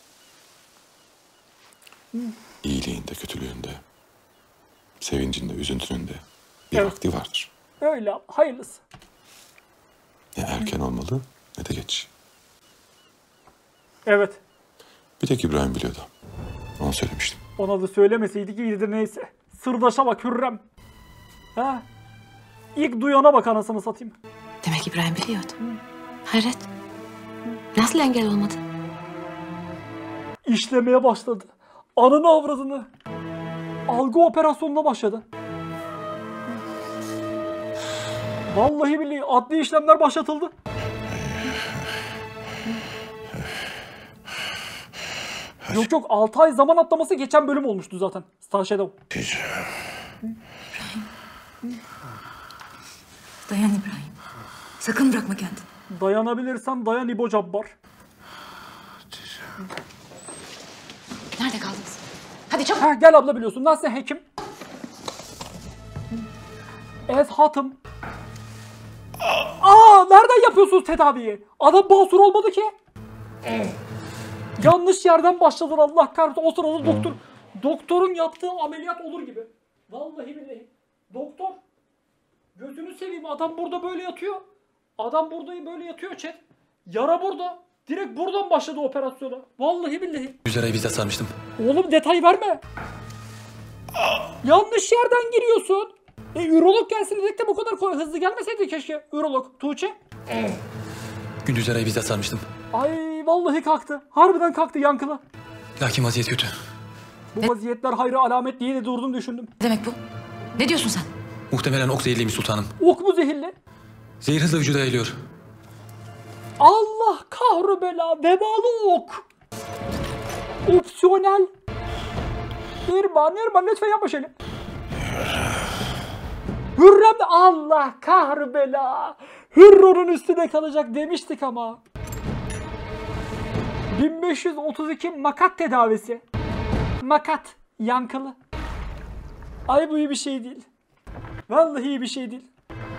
İyiliğinde, kötülüğünde, sevincinde, üzüntününde bir Evet. vakti vardır. Öyle hayırlısı. Ne erken olmalı ne de geç. Evet. Bir tek İbrahim biliyordu. Onu söylemiştim. Ona da söylemeseydik iyiydi neyse. Sırdaşa bak Hürrem. Ha? İlk duyana bak anasını satayım. Demek İbrahim biliyordu. Hayret. Nasıl engel olmadı? İşlemeye başladı. Anını avradını. Algı operasyonuna başladı. Vallahi billahi adli işlemler başlatıldı. Yok yok altı ay zaman atlaması geçen bölüm olmuştu zaten. Star Shadow. Dayan İbrahim. Sakın bırakma kendini. Dayanabilirsen dayan İbo Cabbar. Nerede kaldınız? Hadi çabuk. Heh, gel abla biliyorsun. Nasıl hekim? Ez hatım. Aa, nereden yapıyorsunuz tedaviyi? Adam basur olmadı ki. Yanlış yerden başladın Allah kahretsin. O sırada doktor doktorun yaptığı ameliyat olur gibi. Vallahi billahi. Doktor gözünü seveyim, adam burada böyle yatıyor. Adam burada böyle yatıyor chat. Yara burada. Direkt buradan başladı operasyona. Vallahi billahi. Üzerine bize sarmıştım. Oğlum detay verme. Yanlış yerden giriyorsun. E ürolog gelsin dedik de bu kadar kolay, hızlı gelmeseydi keşke. Ürolog Tuğçe. Gündüz arayı bize sarmıştım. Ay vallahi kalktı. Harbiden kalktı yankılı. Lakin vaziyet kötü. Bu vaziyetler hayra alamet diye de durdum düşündüm. Ne demek bu? Ne diyorsun sen? Muhtemelen ok zehirliymiş sultanım. Ok mu zehirli? Zehir hızla vücuda yayılıyor. Allah kahru bela, vebalı ok. Opsiyonel. Nirman, Nirman lütfen yapma şöyle. Hürrem de Allah kahru bela. Hürrem'in üstüne kalacak demiştik ama. bin beş yüz otuz iki makat tedavisi. Makat, yankılı. Ay bu iyi bir şey değil. Vallahi iyi bir şey değil.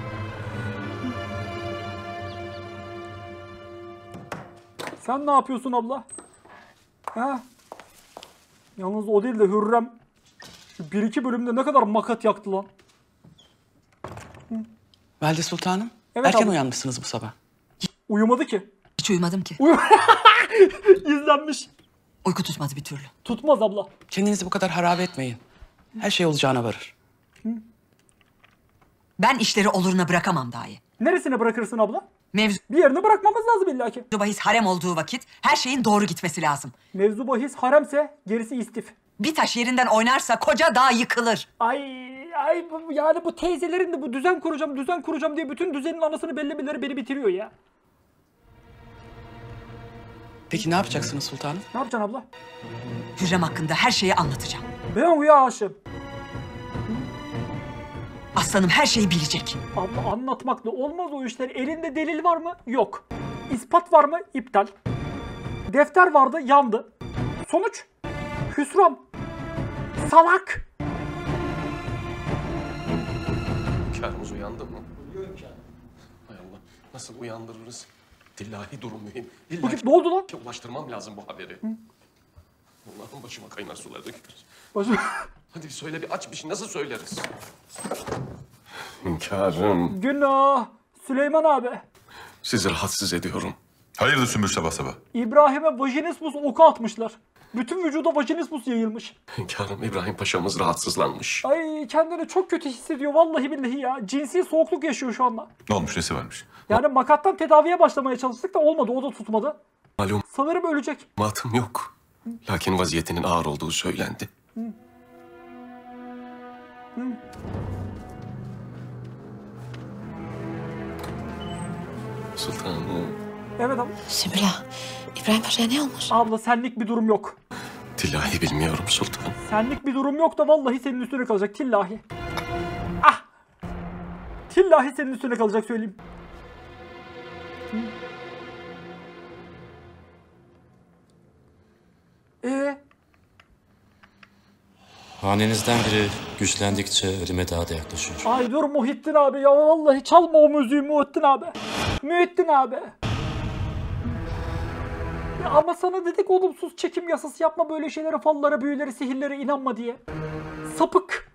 Sen ne yapıyorsun abla? Ha? Yalnız o değil de Hürrem. Şu bir iki bölümde ne kadar makat yaktı lan. Valide Sultanım, Evet erken abla. uyanmışsınız bu sabah. Uyumadı ki. Hiç uyumadım ki. Uy İzlenmiş. Uyku tutmadı bir türlü. Tutmaz abla. Kendinizi bu kadar harabe etmeyin. Her şey olacağına varır. Ben işleri oluruna bırakamam dahi. Neresine bırakırsın abla? Mevzu Bir yerine bırakmamız lazım illa ki. bahis harem olduğu vakit her şeyin doğru gitmesi lazım. Mevzu bahis haremse gerisi istif. Bir taş yerinden oynarsa koca dağ yıkılır. Ay ay bu- yani bu teyzelerin de bu düzen kuracağım düzen kuracağım diye bütün düzenin anasını bellemeleri beni bitiriyor ya. Peki ne yapacaksınız sultanım? Ne yapacaksın abla? Hürrem hakkında her şeyi anlatacağım. Ben Uya aşığım. Aslanım her şeyi bilecek. Abla anlatmakla olmaz o işler. Elinde delil var mı? Yok. İspat var mı? İptal. Defter vardı, yandı. Sonuç? Hüsran. Salak. Hünkârımız uyandı mı? Hay Allah. Nasıl uyandırırız? Dillahi durum mühim. Bu İlla ne oldu lan? ulaştırmam lazım bu haberi. Allah'ım başıma kaynar sular dökülür. Başım... Hadi söyle bir aç bir şey. Nasıl söyleriz? Hünkârım. Günah. Süleyman abi. Sizi rahatsız ediyorum. Hayırdır Sümbül sabah sabah? İbrahim'e vajinismus oku atmışlar. Bütün vücuda vajinismus yayılmış. Hünkârım İbrahim Paşa'mız rahatsızlanmış. Ay kendini çok kötü hissediyor vallahi billahi ya. Cinsi soğukluk yaşıyor şu anda. Ne olmuş, nesi varmış? Yani makattan tedaviye başlamaya çalıştık da olmadı, o da tutmadı. Malum Sanırım ölecek. matım yok. Lakin vaziyetinin ağır olduğu söylendi. Hı. Hı. Sultanım. Evet abla. Sümbüla, İbrahim Paşa'ya ne olmuş? Abla senlik bir durum yok. Tillahi bilmiyorum sultanım. Senlik bir durum yok da vallahi senin üstüne kalacak tillahi. Ah! Tillahi senin üstüne kalacak söyleyeyim. Hı. Ee, Hanenizden biri güçlendikçe ölüme daha da yaklaşıyor. ay dur Muhittin abi ya vallahi çalma o müziği Muhittin abi. Muhittin abi. Ya ama sana dedik olumsuz çekim yasası yapma böyle şeylere, fallara, büyülere, sihirlere inanma diye. Sapık.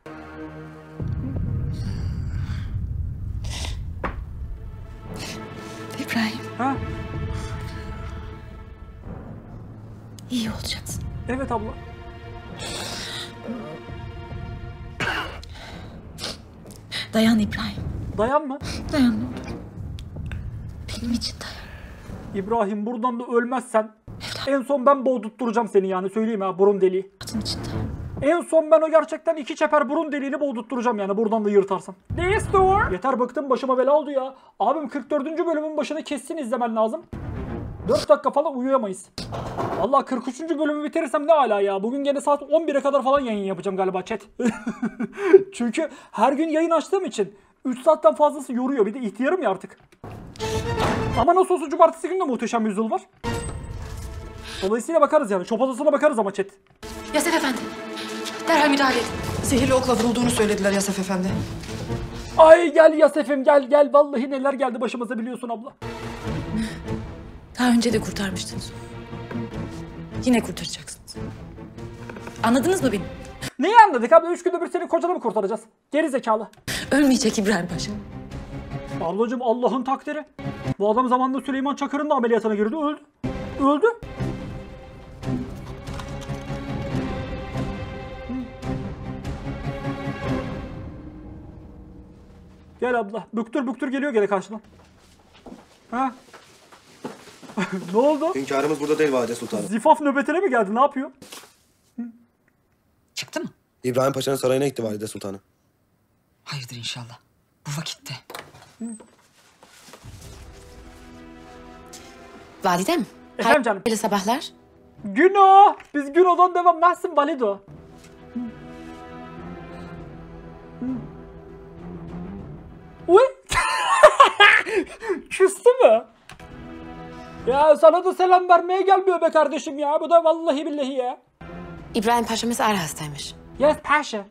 İbrahim, Ha? iyi olacaksın. Evet abla. Dayan İbrahim. Dayan mı? Dayan ne olur. Benim için dayan. İbrahim buradan da ölmezsen en son ben boğdurtturacağım seni yani söyleyeyim ha, burun deliği. En son ben o gerçekten iki çeper burun deliğini boğdurtturacağım yani buradan da yırtarsam. Destur. Yeter bıktım, başıma bela oldu ya. Abim kırk dördüncü bölümün başını kesin izlemen lazım. dört dakika falan uyuyamayız. Vallahi kırk üçüncü bölümü bitirirsem ne ala ya. Bugün gene saat on bire kadar falan yayın yapacağım galiba chat. Çünkü her gün yayın açtığım için üç saatten fazlası yoruyor. Bir de ihtiyarım ya artık. Ama nasıl olsa cumartesi günü de Muhteşem Yüzyıl var. Dolayısıyla bakarız yani. Çöp odasına bakarız ama chat. Yosef Efendi, Derhal müdahale edin. Zehirli okla vurulduğunu söylediler Yasef Efendi. Ay gel Yasef'im gel gel. Vallahi neler geldi başımıza biliyorsun abla. Daha önce de kurtarmıştınız. Yine kurtaracaksınız. Anladınız mı beni? Neyi anladık abla? Üç günde bir senin kocanı mı kurtaracağız? Geri zekalı. Ölmeyecek İbrahim Paşa. Ablacığım Allah'ın takdiri. Bu adam zamanında Süleyman Çakır'ın da ameliyatına girdi. Öldü. Öldü. Gel abla. Büktür büktür geliyor gene karşına. Ha? Ne oldu? Hünkârımız burada değil Valide Sultanım. Zifaf nöbetine mi geldi? Ne yapıyor? Çıktı mı? İbrahim Paşa'nın sarayına gitti Valide Sultanım. Hayırdır inşallah. Bu vakitte. Validem. Efendim canım. Hayırlı sabahlar. Güno. Biz Güno'dan devam. Nasılsın Valido? Uy. Küstü mü? Ya sana da selam vermeye gelmiyor be kardeşim ya. Bu da vallahi billahi ya. İbrahim Paşa'mız ağır hastaymış. Yes Paşa.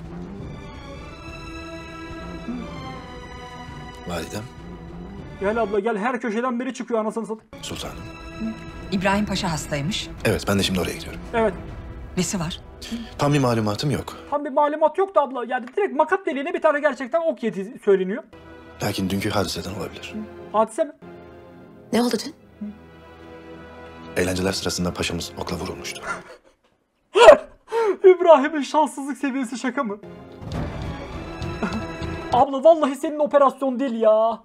Validem. Gel abla gel, her köşeden biri çıkıyor anasını satayım. Sultanım. İbrahim Paşa hastaymış. Evet, ben de şimdi oraya gidiyorum. Evet. Nesi var? Tam bir malumatım yok. Tam bir malumat yok da abla. Yani direkt makat deliğine bir tane gerçekten ok yedi söyleniyor. Lakin dünkü hadiseden olabilir. Hadise mi? Ne oldu dün? Eğlenceler sırasında paşamız okla vurulmuştu. İbrahim'in şanssızlık seviyesi şaka mı? Abla vallahi senin operasyon değil ya.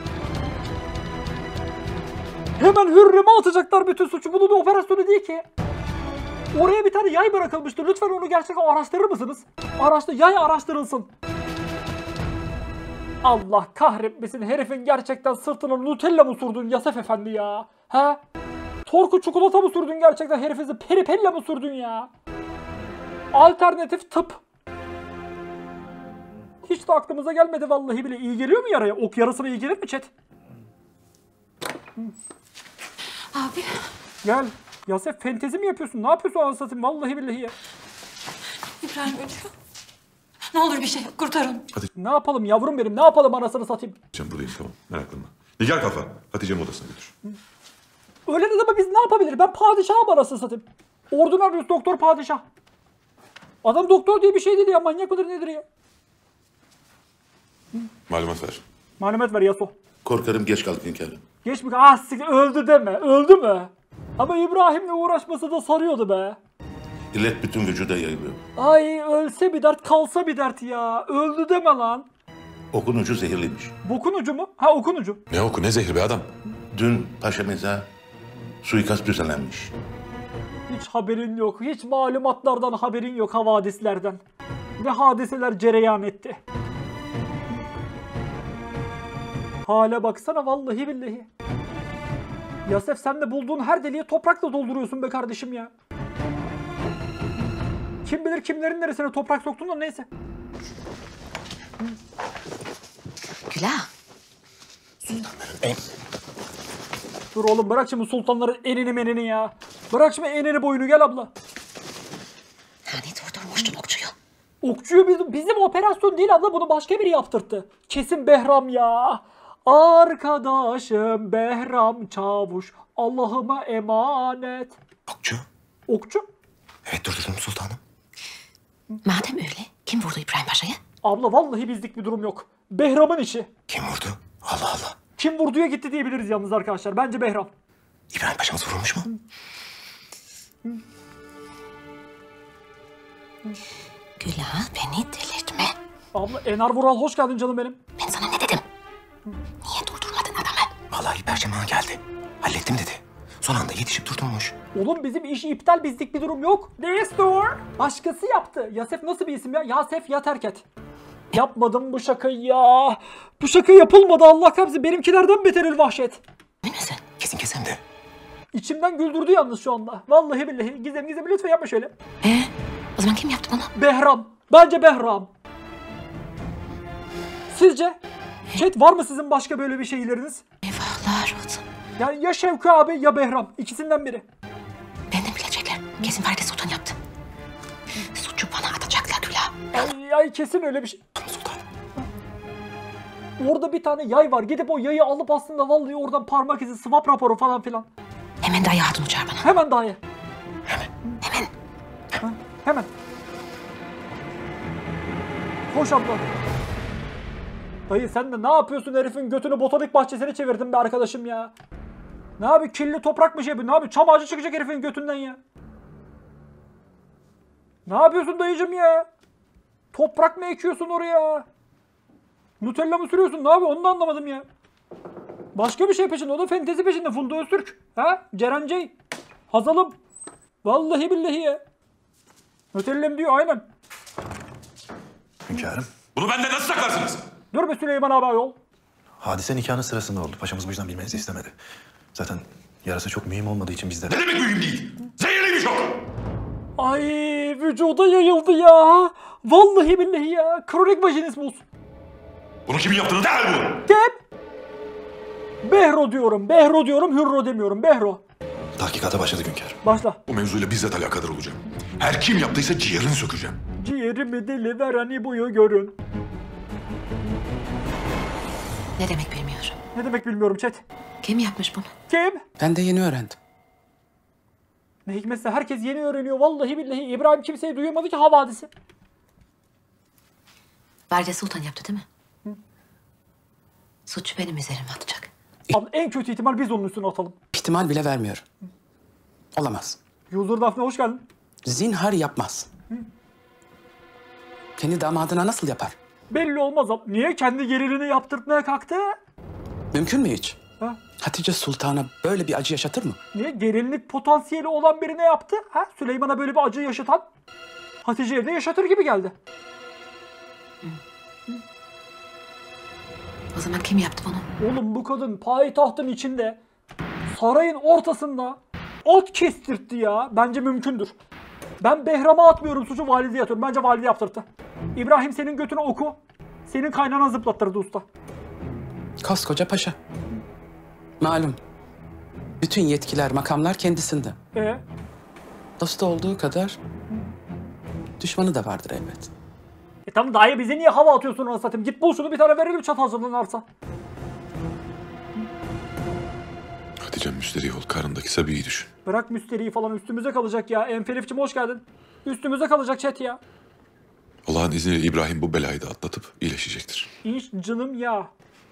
Hemen Hürrem'e atacaklar bütün suçu. Bunun da operasyonu değil ki. Oraya bir tane yay bırakılmıştı. Lütfen onu gerçekten araştırır mısınız? Araştır, yay araştırılsın. Allah kahretmesin, herifin gerçekten sırtına Nutella mı sürdün Yasef Efendi ya? He? Torku çikolata mı sürdün gerçekten, herifizi peripella mı sürdün ya? Alternatif tıp. Hiç de aklımıza gelmedi vallahi bile. İyi geliyor mu yaraya? Ok yarasına iyi gelir mi chat? Abi. Gel. Yasef fentezi mi yapıyorsun? Ne yapıyorsun anasını satayım? Vallahi billahi ya. İbrahim ölüyor. Ne olur bir şey yap, kurtarın. Ne yapalım yavrum benim? Ne yapalım anasını satayım? Hatice'm buradayım, tamam, meraklanma. Nigar kafa, Hatice'mi odasına götür. Öyle de ama biz ne yapabiliriz? Ben padişahım anasını satayım. Ordinarius doktor padişah. Adam doktor diye bir şey dedi ya. Manyak mıdır nedir ya? Malumat ver. Malumat ver Yaso. Korkarım geç kaldık hünkârım. Geç mi? Ah siktir, öldü deme. Öldü mü? Ama İbrahim'le uğraşması da sarıyordu be. İllet bütün vücuda yayılıyor. Ay ölse bir dert, kalsa bir dert ya. Öldü deme lan. Okun ucu zehirliymiş. Bokun ucu mu? Ha okun ucu. Ne oku, ne zehir be adam? Dün paşamıza suikast düzenlenmiş. Hiç haberin yok. Hiç malumatlardan haberin yok, havadislerden. Ne hadiseler cereyan etti. Hale baksana vallahi billahi. Yasef sen de bulduğun her deliğe toprakla dolduruyorsun be kardeşim ya. Kim bilir kimlerin neresine toprak soktun da neyse. Gülah. Sultanlarım. Dur oğlum bırak şimdi sultanların enini menini ya. Bırak şimdi enini boyunu, gel abla. Hani durdurmuştun okçuyu. Okçuyu bizim, bizim operasyon değil abla, bunu başka biri yaptırttı. Kesin Behram ya. Arkadaşım Behram Çavuş, Allah'ıma emanet. Okçu? Okçu? Evet durdurdum sultanım. Madem öyle, kim vurdu İbrahim Paşa'yı? Abla vallahi bizlik bir durum yok. Behram'ın işi. Kim vurdu? Allah Allah. Kim vurduya gitti diyebiliriz yalnız arkadaşlar. Bence Behram. İbrahim Paşa'mız vurulmuş mu? Gülah beni delirtme. Abla Enar Vural hoş geldin canım benim. Ben sana ne dedim? Niye durdurmadın adamı? Vallahi Perşembe geldi. Hallettim dedi. Son anda yetişip durdurmuş. Oğlum bizim işi iptal, bizlik bir durum yok. Destur. Başkası yaptı. Yasef nasıl bir isim ya? Yasef ya terk et. Yapmadım bu şakayı ya. Bu şaka yapılmadı Allah kahretsin. Benimkilerden beter el vahşet. Ne misin? Kesin kesem de. İçimden güldürdü yalnız şu anda. Vallahi billahi. Gizem Gizem lütfen yapma şöyle. Ee, o zaman kim yaptı bunu? Behram. Bence Behram. Sizce? Chat var mı sizin başka böyle bir şeyleriniz? Eyvahlar olsun. Yani ya Şevki abi ya Behram. İkisinden biri. Benden bilecekler. Kesin Valide Sultan yaptı. Suçu bana atacaklar. Ay kesin öyle bir şey. Orada bir tane yay var. Gidip o yayı alıp aslında vallahi oradan parmak izi, swap raporu falan filan. Hemen dayı hatunu çağır bana. Hemen dayı. Hemen. Hemen. Ha, hemen. Koş abla. Dayı sen de ne yapıyorsun, herifin götünü botanik bahçesine çevirdin be arkadaşım ya. Ne abi, kirli toprak mı şey yapıyorsun? Ne abi, çam ağacı çıkacak herifin götünden ya. Ne yapıyorsun dayıcım ya? Toprak mı ekiyorsun oraya? Nutella mı sürüyorsun? Ne abi, onu da anlamadım ya. Başka bir şey peşinde. O da fentezi peşinde. Funda Öztürk. Ha? Ceren Cey. Hazalım. Vallahi billahi ya. Nutella'm diyor aynen. Hünkârım. Bunu benden nasıl saklarsınız? Dur be Süleyman abi yol. Hadise nikahının sırasında oldu. Paşamız bu yüzden bilmenizi istemedi. Zaten yarası çok mühim olmadığı için biz de... Ne demek mühim değil? Zehirliymiş o. Ay vücuda yayıldı ya. Vallahi billahi ya. Kronik vajinismus. Bunu kimin yaptığını derhal bulun. Kim? Behro diyorum. Behro diyorum. Hürro demiyorum. Behro. Tahkikata başladık hünkârım. Başla. Bu mevzuyla bizzat alakadar olacağım. Her kim yaptıysa ciğerini sökeceğim. Ciğerimi deli vereni buyu görün. Ne demek bilmiyorum. Ne demek bilmiyorum chat. Kim yapmış bunu? Kim? Ben de yeni öğrendim. Ne hikmetse herkes yeni öğreniyor. Vallahi billahi İbrahim kimseyi duyurmadı ki havadisi. Valide Sultan yaptı değil mi? Hı? Suç benim üzerime atacak. Abi en kötü ihtimal biz onun üstüne atalım. İhtimal bile vermiyorum. Olamaz. Yuzur Dafne hoş geldin. Zinhar yapmaz. Hı? Kendi damadına nasıl yapar? Belli olmaz abi. Niye kendi gerilini yaptırtmaya kalktı? Mümkün mü hiç? Ha? Hatice Sultan'a böyle bir acı yaşatır mı? Niye? Gelinlik potansiyeli olan birine yaptı. Ha? Süleyman'a böyle bir acı yaşatan Hatice'ye de yaşatır gibi geldi. Hı. Hı. O zaman kim yaptı bunu? Oğlum bu kadın payitahtın içinde, sarayın ortasında at kestirtti ya. Bence mümkündür. Ben Behram'a atmıyorum suçu, valideye atıyorum. Bence valide yaptırdı. İbrahim senin götüne oku. Senin kaynana zıplattırdı usta. Koskoca paşa. Malum. Bütün yetkiler, makamlar kendisinde. Ee? Dostu olduğu kadar düşmanı da vardır elbet. E tamam dayı, bize niye hava atıyorsun ona satayım? Git bul şunu, bir tane verelim çatalcılığın arsa. Hatice'm müsterih ol. Karındaki Sabi'yi düşün. Bırak müsteriyi falan, üstümüze kalacak ya. Enfelifçim hoş geldin. Üstümüze kalacak chat ya. Allah'ın izniyle İbrahim bu belayı da atlatıp iyileşecektir. İş canım ya.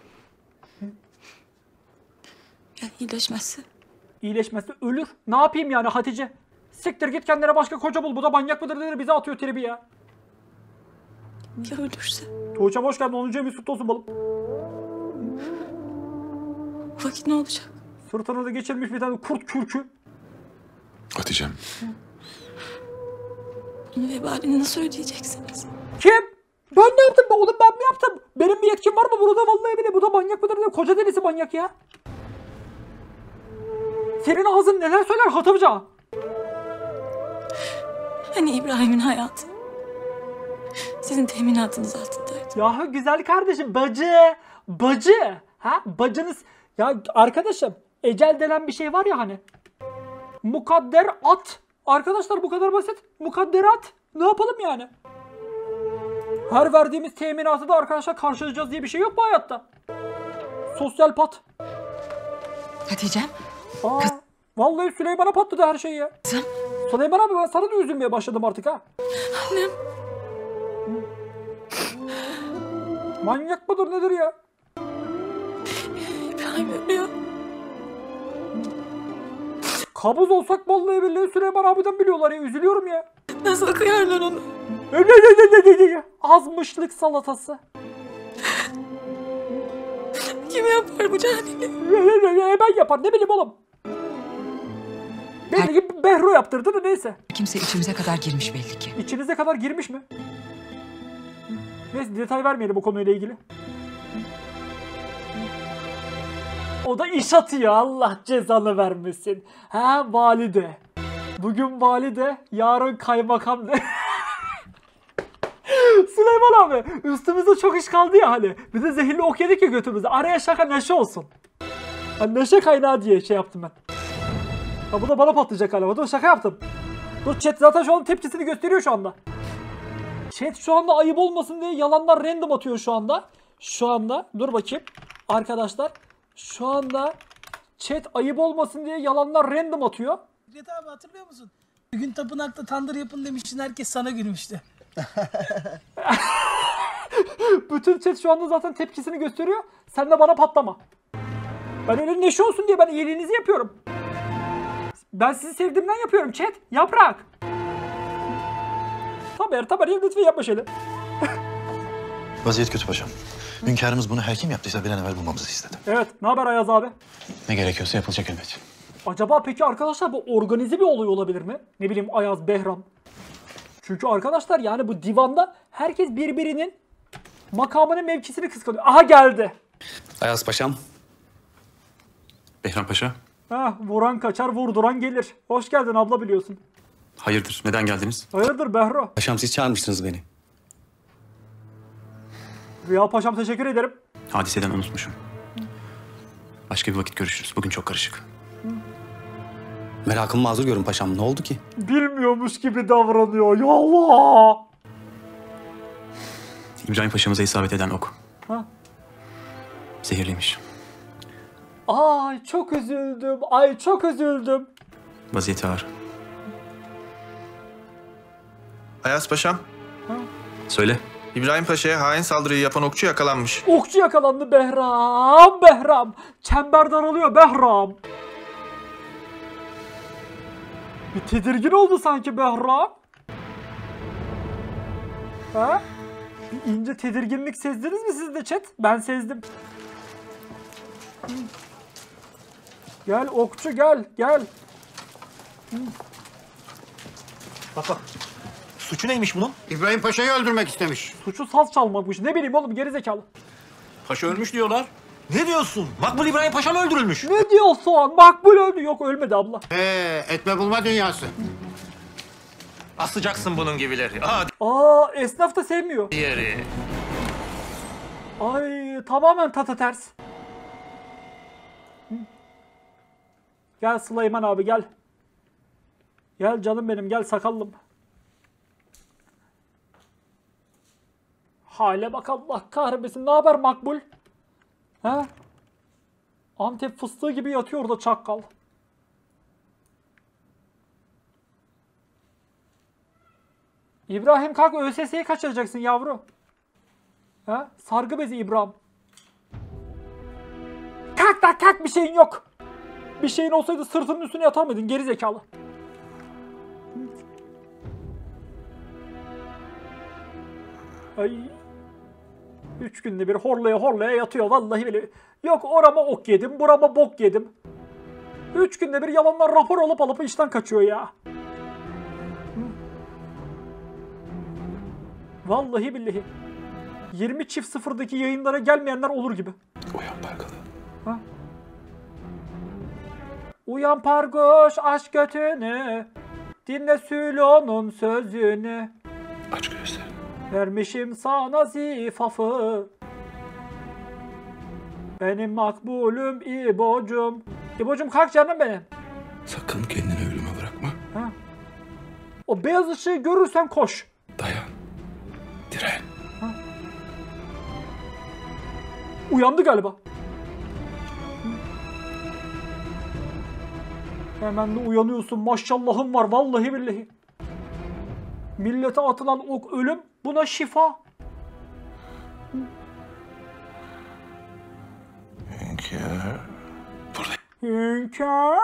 Ya iyileşmezse? İyileşmezse ölür. Ne yapayım yani Hatice? Siktir git kendine başka koca bul. Bu da manyak mıdır dedi, bize atıyor tribi ya. Ya ölürse? Tuğçe'm hoş geldin. onuncu Mesut olsun balım. Vakit ne olacak? Sırtına da geçirmiş bir tane kurt kürkü. Hatice'm. Bunun vebalini nasıl ödeyeceksiniz? Kim? Ben ne yaptım be oğlum, ben mi yaptım? Benim bir yetkim var mı burada, vallahi bile. Bu da manyak mıdır dedi. Koca delisi manyak ya. Senin ağzın neler söyler Hatımca? Hani İbrahim'in hayatı sizin teminatınız altındaydı. Ya güzel kardeşim, bacı. Bacı. Ha? Bacınız. Ya arkadaşım, ecel denen bir şey var ya hani. Mukadder at. Arkadaşlar bu kadar basit. Mukadderat. Ne yapalım yani? Her verdiğimiz teminatı da arkadaşlar karşılayacağız diye bir şey yok bu hayatta. Sosyal pat. Hatice'm. Aa, vallahi Süleyman'a patladı her şey ya. Kızım. Süleyman abi, ben sana da üzülmeye başladım artık ha. Annem. Manyak mıdır nedir ya? İbrahim ölüyor. Kabuz olsak vallahi billahi Süleyman abiden biliyorlar ya. Üzülüyorum ya. Nasıl kıyarlar onu? Azmışlık salatası. Kim yapar bu cahilliği? Ben yapar, ne bileyim oğlum. Belli ki Behro yaptırdı da neyse. Kimse içimize kadar girmiş belli ki. İçinize kadar girmiş mi? Neyse detay vermeyelim bu konuyla ilgili. O da iş atıyor, Allah cezanı vermesin. Ha valide. Bugün valide, yarın kaymakam. Süleyman abi, üstümüzde çok iş kaldı ya hani. Bir de zehirli ok yedik ya götümüzde. Araya şaka neşe olsun. Hani neşe kaynağı diye şey yaptım ben. Ha bu da bana patlayacak galiba. Dur şaka yaptım. Dur chat zaten şu an tepkisini gösteriyor şu anda. Chat şu anda ayıp olmasın diye yalanlar random atıyor şu anda. Şu anda dur bakayım arkadaşlar. Şu anda chat ayıp olmasın diye yalanlar random atıyor. Fikret abi hatırlıyor musun? Bir gün tapınakta tandır yapın demiştin, herkes sana gülmüştü. Bütün chat şu anda zaten tepkisini gösteriyor. Sen de bana patlama. Ben öyle neşe olsun diye ben iyiliğinizi yapıyorum. Ben sizi sevdiğimden yapıyorum chat. Yaprak. Tabii tabii lütfen yapma şöyle. Vaziyet kötü paşam. Hünkârımız bunu her kim yaptıysa bir an evvel bulmamızı istedi. Evet, ne haber Ayaz abi? Ne gerekiyorsa yapılacak elbet. Acaba peki arkadaşlar bu organize bir olay olabilir mi? Ne bileyim Ayaz, Behram. Çünkü arkadaşlar yani bu divanda herkes birbirinin makamını, mevkisini kıskanıyor. Aha geldi. Ayaz Paşam. Behram Paşa. Heh, vuran kaçar, vurduran gelir. Hoş geldin abla biliyorsun. Hayırdır? Neden geldiniz? Hayırdır Behro? Paşam siz çağırmıştınız beni. Rüya Paşam teşekkür ederim. Hadiseden unutmuşum. Başka bir vakit görüşürüz. Bugün çok karışık. Merakımı mazur görün paşam. Ne oldu ki? Bilmiyormuş gibi davranıyor. Ya Allah! İbrahim Paşa'mıza isabet eden ok. Ha? Zehirliymiş. Ay çok üzüldüm. Ay çok üzüldüm. Vaziyeti ağır. Ayaz Paşam. Ha? Söyle. İbrahim Paşa'ya hain saldırıyı yapan okçu yakalanmış. Okçu yakalandı Behram. Behram. Çember daralıyor Behram. Bir tedirgin oldu sanki Behram. Ha? Bir ince tedirginlik sezdiniz mi siz de chat? Ben sezdim. Hı. Gel okçu gel gel. Hı. Bak bak. Suçu neymiş bunun? İbrahim Paşa'yı öldürmek istemiş. Suçu saz çalmakmış. Ne bileyim oğlum gerizekalı. Paşa ölmüş diyorlar. Ne diyorsun? Makbul İbrahim Paşa mı öldürülmüş? Ne diyorsun? Makbul öldü. Yok ölmedi abla. Ee, etme bulma dünyası. Asacaksın bunun gibileri. Hadi. Aa esnaf da sevmiyor. Yeri. Ay tamamen tata ters. Hı. Gel Süleyman abi gel. Gel canım benim gel sakallım. Hale bak Allah kahretmesin. Ne haber Makbul? He? Antep fıstığı gibi yatıyor orada çakkal. İbrahim kalk ÖSS'yi kaçıracaksın yavru. He? Sargı bezi İbrahim. Kalk lan kalk bir şeyin yok. Bir şeyin olsaydı sırtının üstüne yatar mıydın geri zekalı? Ay. Üç günde bir horlaya horlaya yatıyor vallahi bile. Yok orama ok yedim, burama bok yedim. Üç günde bir yalanlar rapor alıp alıp işten kaçıyor ya. Vallahi billahi. yirmi çift sıfırdaki yayınlara gelmeyenler olur gibi. Uyan Pargalı. Ha? Uyan Pargoş aç götünü. Dinle Sülon'un sözünü. Aç gözlerini. Vermişim sana zifafı. Benim makbulüm İbo'cum. İbo'cum kalk canım benim. Sakın kendini ölüme bırakma. Ha? O beyaz ışığı görürsen koş. Dayan. Diren. Ha? Uyandı galiba. Hı. Hemen de uyanıyorsun. Maşallahım var vallahi billahi. Millete atılan ok ölüm, buna şifa. Hünkâr. Hünkâr.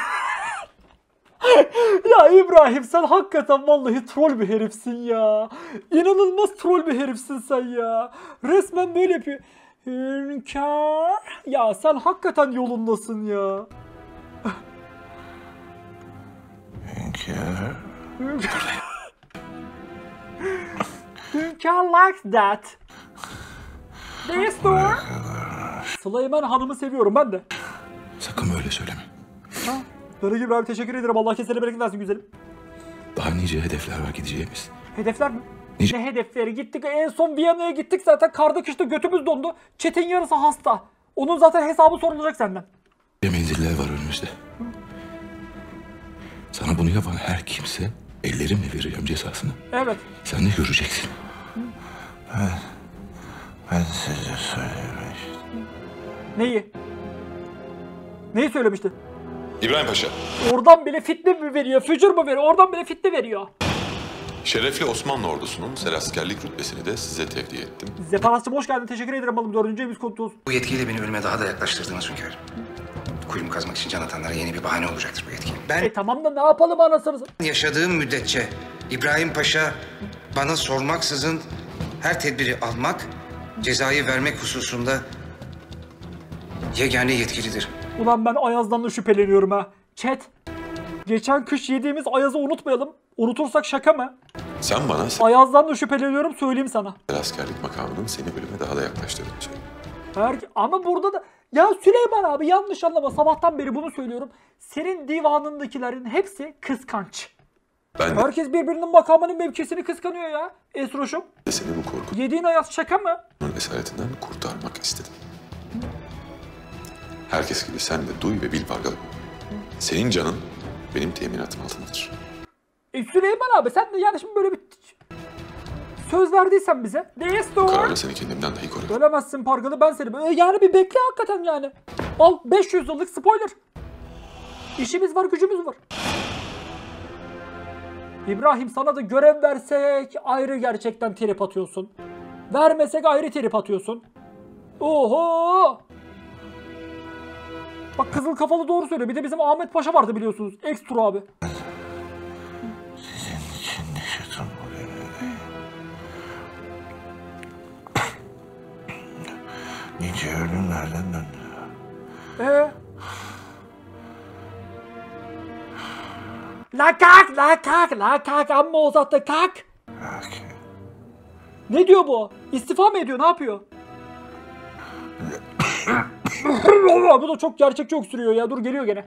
Ya İbrahim sen hakikaten vallahi troll bir herifsin ya. İnanılmaz troll bir herifsin sen ya. Resmen böyle yapıyor. Hünkâr. Ya sen hakikaten yolundasın ya. Hünkâr. Hünkâr likes that. Destur. Süleyman Hanım'ı seviyorum ben de. Sakın böyle söyleme. Ha? Darıcı İbrahim teşekkür ederim. Allah kesene bereket versin güzelim. Daha nice hedefler var gideceğimiz. Hedefler mi? Nice... Ne hedefleri? Gittik en son Viyana'ya gittik zaten. Karda kışta götümüz dondu. Çetin yarısı hasta. Onun zaten hesabı sorulacak senden. Menziller var önümüzde. Sana bunu yapan her kimse ellerimle vereceğim cezasını. Evet. Sen de göreceksin. Ben, ben size söylemiştim. Neyi? Neyi söylemişti? İbrahim Paşa, Oradan bile fitne mi veriyor? Fücur mu veriyor? Oradan bile fitne veriyor. şerefli Osmanlı ordusunun seraskerlik rütbesini de size tevdi ettim. Zeparas'cığım hoş geldin. Teşekkür ederim oğlum. Dördüncü emir komutanı. Bu yetkiyle beni ölüme daha da yaklaştırdınız hünkârım. Kuyumu kazmak için can atanlara yeni bir bahane olacaktır bu yetki. Ben E tamam da ne yapalım anasını? yaşadığım müddetçe İbrahim Paşa bana sormaksızın her tedbiri almak, cezayı vermek hususunda yegane yetkilidir. Ulan ben Ayaz'dan da şüpheleniyorum ha. Chat. Geçen kış yediğimiz Ayaz'ı unutmayalım. Unutursak şaka mı? Sen bana Ayaz'dan da şüpheleniyorum söyleyeyim sana. seraskerlik makamının seni bölüme daha da yaklaştırdığını söyle. Her... Ama burada da... Ya Süleyman abi yanlış anlama. Sabahtan beri bunu söylüyorum. Senin divanındakilerin hepsi kıskanç. Ben de Herkes birbirinin makamının mevkisini kıskanıyor ya. Esroş'um. seni bu korkunun Yediğin Ayaz şaka mı? esaretinden kurtarmak istedim. Herkes gibi sen de duy ve bil Pargalı. Senin canın benim teminatım altındadır. E Süleyman abi sen de yani şimdi böyle bir söz verdiysen bize. Neyse Bu doğru. kararla seni kendimden dahi korurum. Ölemezsin Pargalı ben seni. E yani bir bekle hakikaten yani. Al beş yüz yıllık spoiler. İşimiz var gücümüz var. İbrahim sana da görev versek ayrı gerçekten trip atıyorsun. Vermesek ayrı trip atıyorsun. Oho! Bak kızıl kafalı doğru söylüyor. Bir de bizim Ahmet Paşa vardı biliyorsunuz. Ekstra abi. Sizin için yaşadım bu görevi. Nice ölümlerden döndü. Ee? La kalk, la kalk, la kalk. Amma uzattı kalk. Ne diyor bu? İstifa mı ediyor? Ne yapıyor? Bu da çok gerçekçi öksürüyor ya. Dur geliyor gene.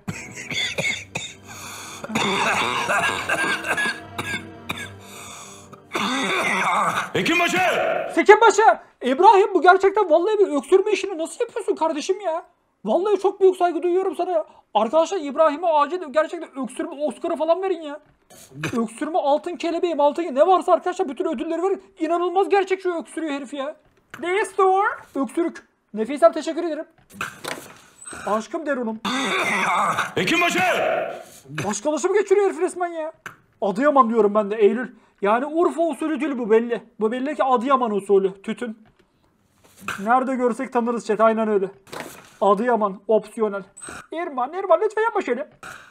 Hekimbaşı! Hekimbaşı! İbrahim bu gerçekten vallahi bir öksürme işini nasıl yapıyorsun kardeşim ya? Vallahi çok büyük saygı duyuyorum sana. Arkadaşlar İbrahim'e acil gerçekten öksürme Oscar'ı falan verin ya. Öksürme altın kelebeğim altın ne varsa arkadaşlar bütün ödülleri verin. İnanılmaz gerçekçi öksürüyor herif ya. Neyse öksürük. Nefisem teşekkür ederim. Aşkım Derun'um. Hekimbaşı! Başkalaşım geçiriyor herif resmen ya. Adıyaman diyorum ben de Eylül. Yani Urfa usulü değil bu belli. Bu belli ki Adıyaman usulü. Tütün. Nerede görsek tanırız chat. Aynen öyle. Adıyaman. Opsiyonel. İrman, İrman lütfen yapma şöyle.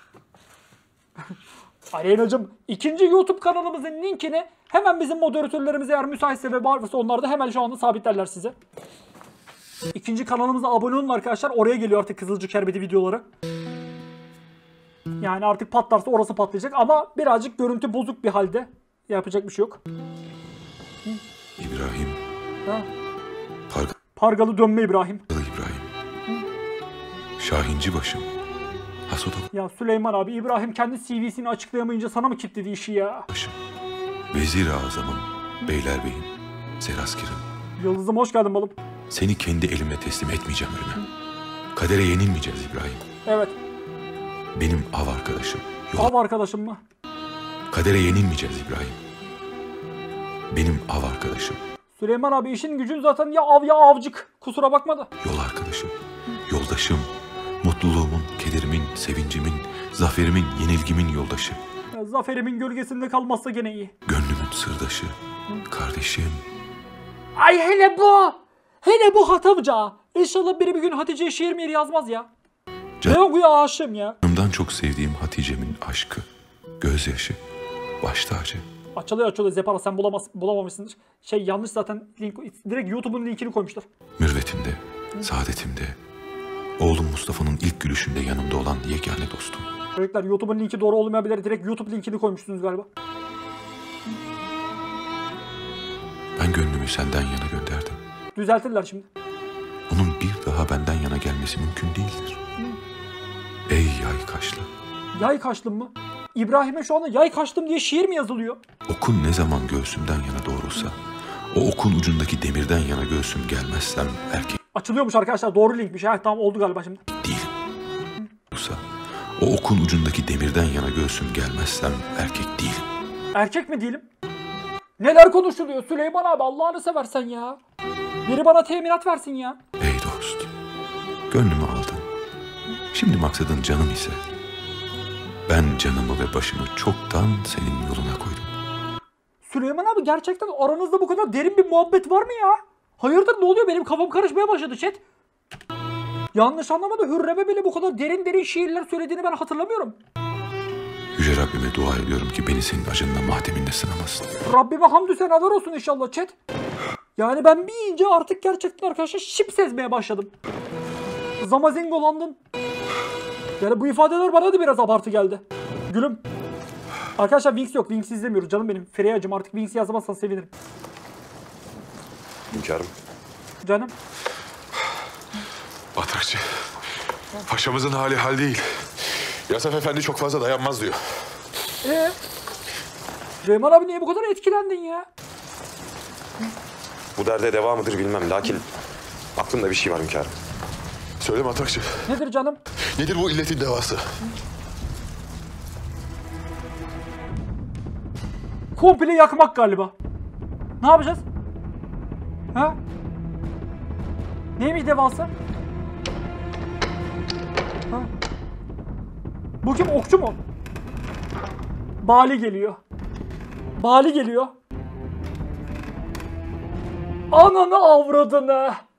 Aleyna'cığım ikinci YouTube kanalımızın linkini hemen bizim moderatörlerimiz eğer müsaitse ve varsa onlar da hemen şu anda sabitlerler size. İkinci kanalımıza abone olun arkadaşlar. Oraya geliyor artık Kızılcık Şerbeti videoları. Yani artık patlarsa orası patlayacak ama birazcık görüntü bozuk bir halde. Yapacak bir şey yok. İbrahim. Ha. Pargalı Pargalı dönme İbrahim. İbrahim. Şahinci başım. Hasoda Ya Süleyman abi İbrahim kendi C V'sini açıklayamayınca sana mı kilitledi işi ya? başım. Vezir-i Azam'ım, Beylerbeyim, Seraskerim. Yıldızım hoş geldin balım. Seni kendi elimle teslim etmeyeceğim ölüme. Kadere yenilmeyeceğiz İbrahim. Evet. Benim av arkadaşım. Av arkadaşım mı? Kadere yenilmeyeceğiz İbrahim. Benim av arkadaşım. Süleyman abi işin gücün zaten ya av ya avcık. Kusura bakma da. Yol arkadaşım. Yoldaşım. Mutluluğumun, kederimin, sevincimin, zaferimin, yenilgimin yoldaşı. Ya, zaferimin gölgesinde kalmazsa gene iyi. Gönlümün sırdaşı. Kardeşim. Ay hele bu. Hele bu Hatavca. İnşallah biri bir gün Hatice'ye şiir mi yazmaz ya. Can- Ne okuyor aşığım ya. Canımdan çok sevdiğim Hatice'min aşkı, gözyaşı, baş tacı. Açılıyor açılıyor Zepara sen bulamaz, bulamamışsındır. Şey yanlış zaten link, direkt YouTube'un linkini koymuşlar. Mürvetimde, saadetimde, oğlum Mustafa'nın ilk gülüşünde yanımda olan yegane dostum. Çocuklar YouTube'un linki doğru olmayabilir. Direkt YouTube linkini koymuşsunuz galiba. Ben gönlümü senden yana gönderdim. Düzeltirler şimdi. Onun bir daha benden yana gelmesi mümkün değildir. Ey yay kaşlı. Yay kaşlım mı? İbrahim'e şu anda yay kaşlım diye şiir mi yazılıyor? Okun ne zaman göğsümden yana doğrulsa, o okun ucundaki demirden yana göğsüm gelmezsem erkek Açılıyormuş arkadaşlar. Doğru linkmiş. Ha, tamam oldu galiba şimdi. olsa, o okun ucundaki demirden yana göğsüm gelmezsem erkek değilim. Erkek mi değilim? Neler konuşuluyor Süleyman abi, Allah'ını seversen ya. Biri bana teminat versin ya. Ey dost, gönlümü aldın. Şimdi maksadın canım ise ben canımı ve başımı çoktan senin yoluna koydum. Süleyman abi, gerçekten aranızda bu kadar derin bir muhabbet var mı ya? Hayırdır, ne oluyor? Benim kafam karışmaya başladı chat. Yanlış anlamadı, Hürrem'e bile bu kadar derin derin şiirler söylediğini ben hatırlamıyorum. Yüce Rabbime dua ediyorum ki beni senin acınla mateminde sınamasın. Rabbime hamdü senalar olsun inşallah chat. Yani ben bir iyice artık gerçekten arkadaşlar şip sezmeye başladım. Zamazingolandın. Yani bu ifadeler bana da biraz abartı geldi. Gülüm. Arkadaşlar Wings yok. Wings izlemiyoruz canım benim. Fereyacım, artık Wings yazmazsan sevinirim. Hünkârım. Canım. Batrakçı. Paşamızın hali hal değil. Yasaf Efendi çok fazla dayanmaz diyor. Ee? Süleyman abi niye bu kadar etkilendin ya? Bu derde devam mıdır bilmem. Lakin aklımda bir şey var hünkârım. Söyle Matrakçı. Nedir canım? Nedir bu illetin devası? Komple yakmak galiba. Ne yapacağız? Ha? Neymiş devası? Ha? Bu kim? Okçu mu? Bali geliyor. Bali geliyor. Ananı avradını.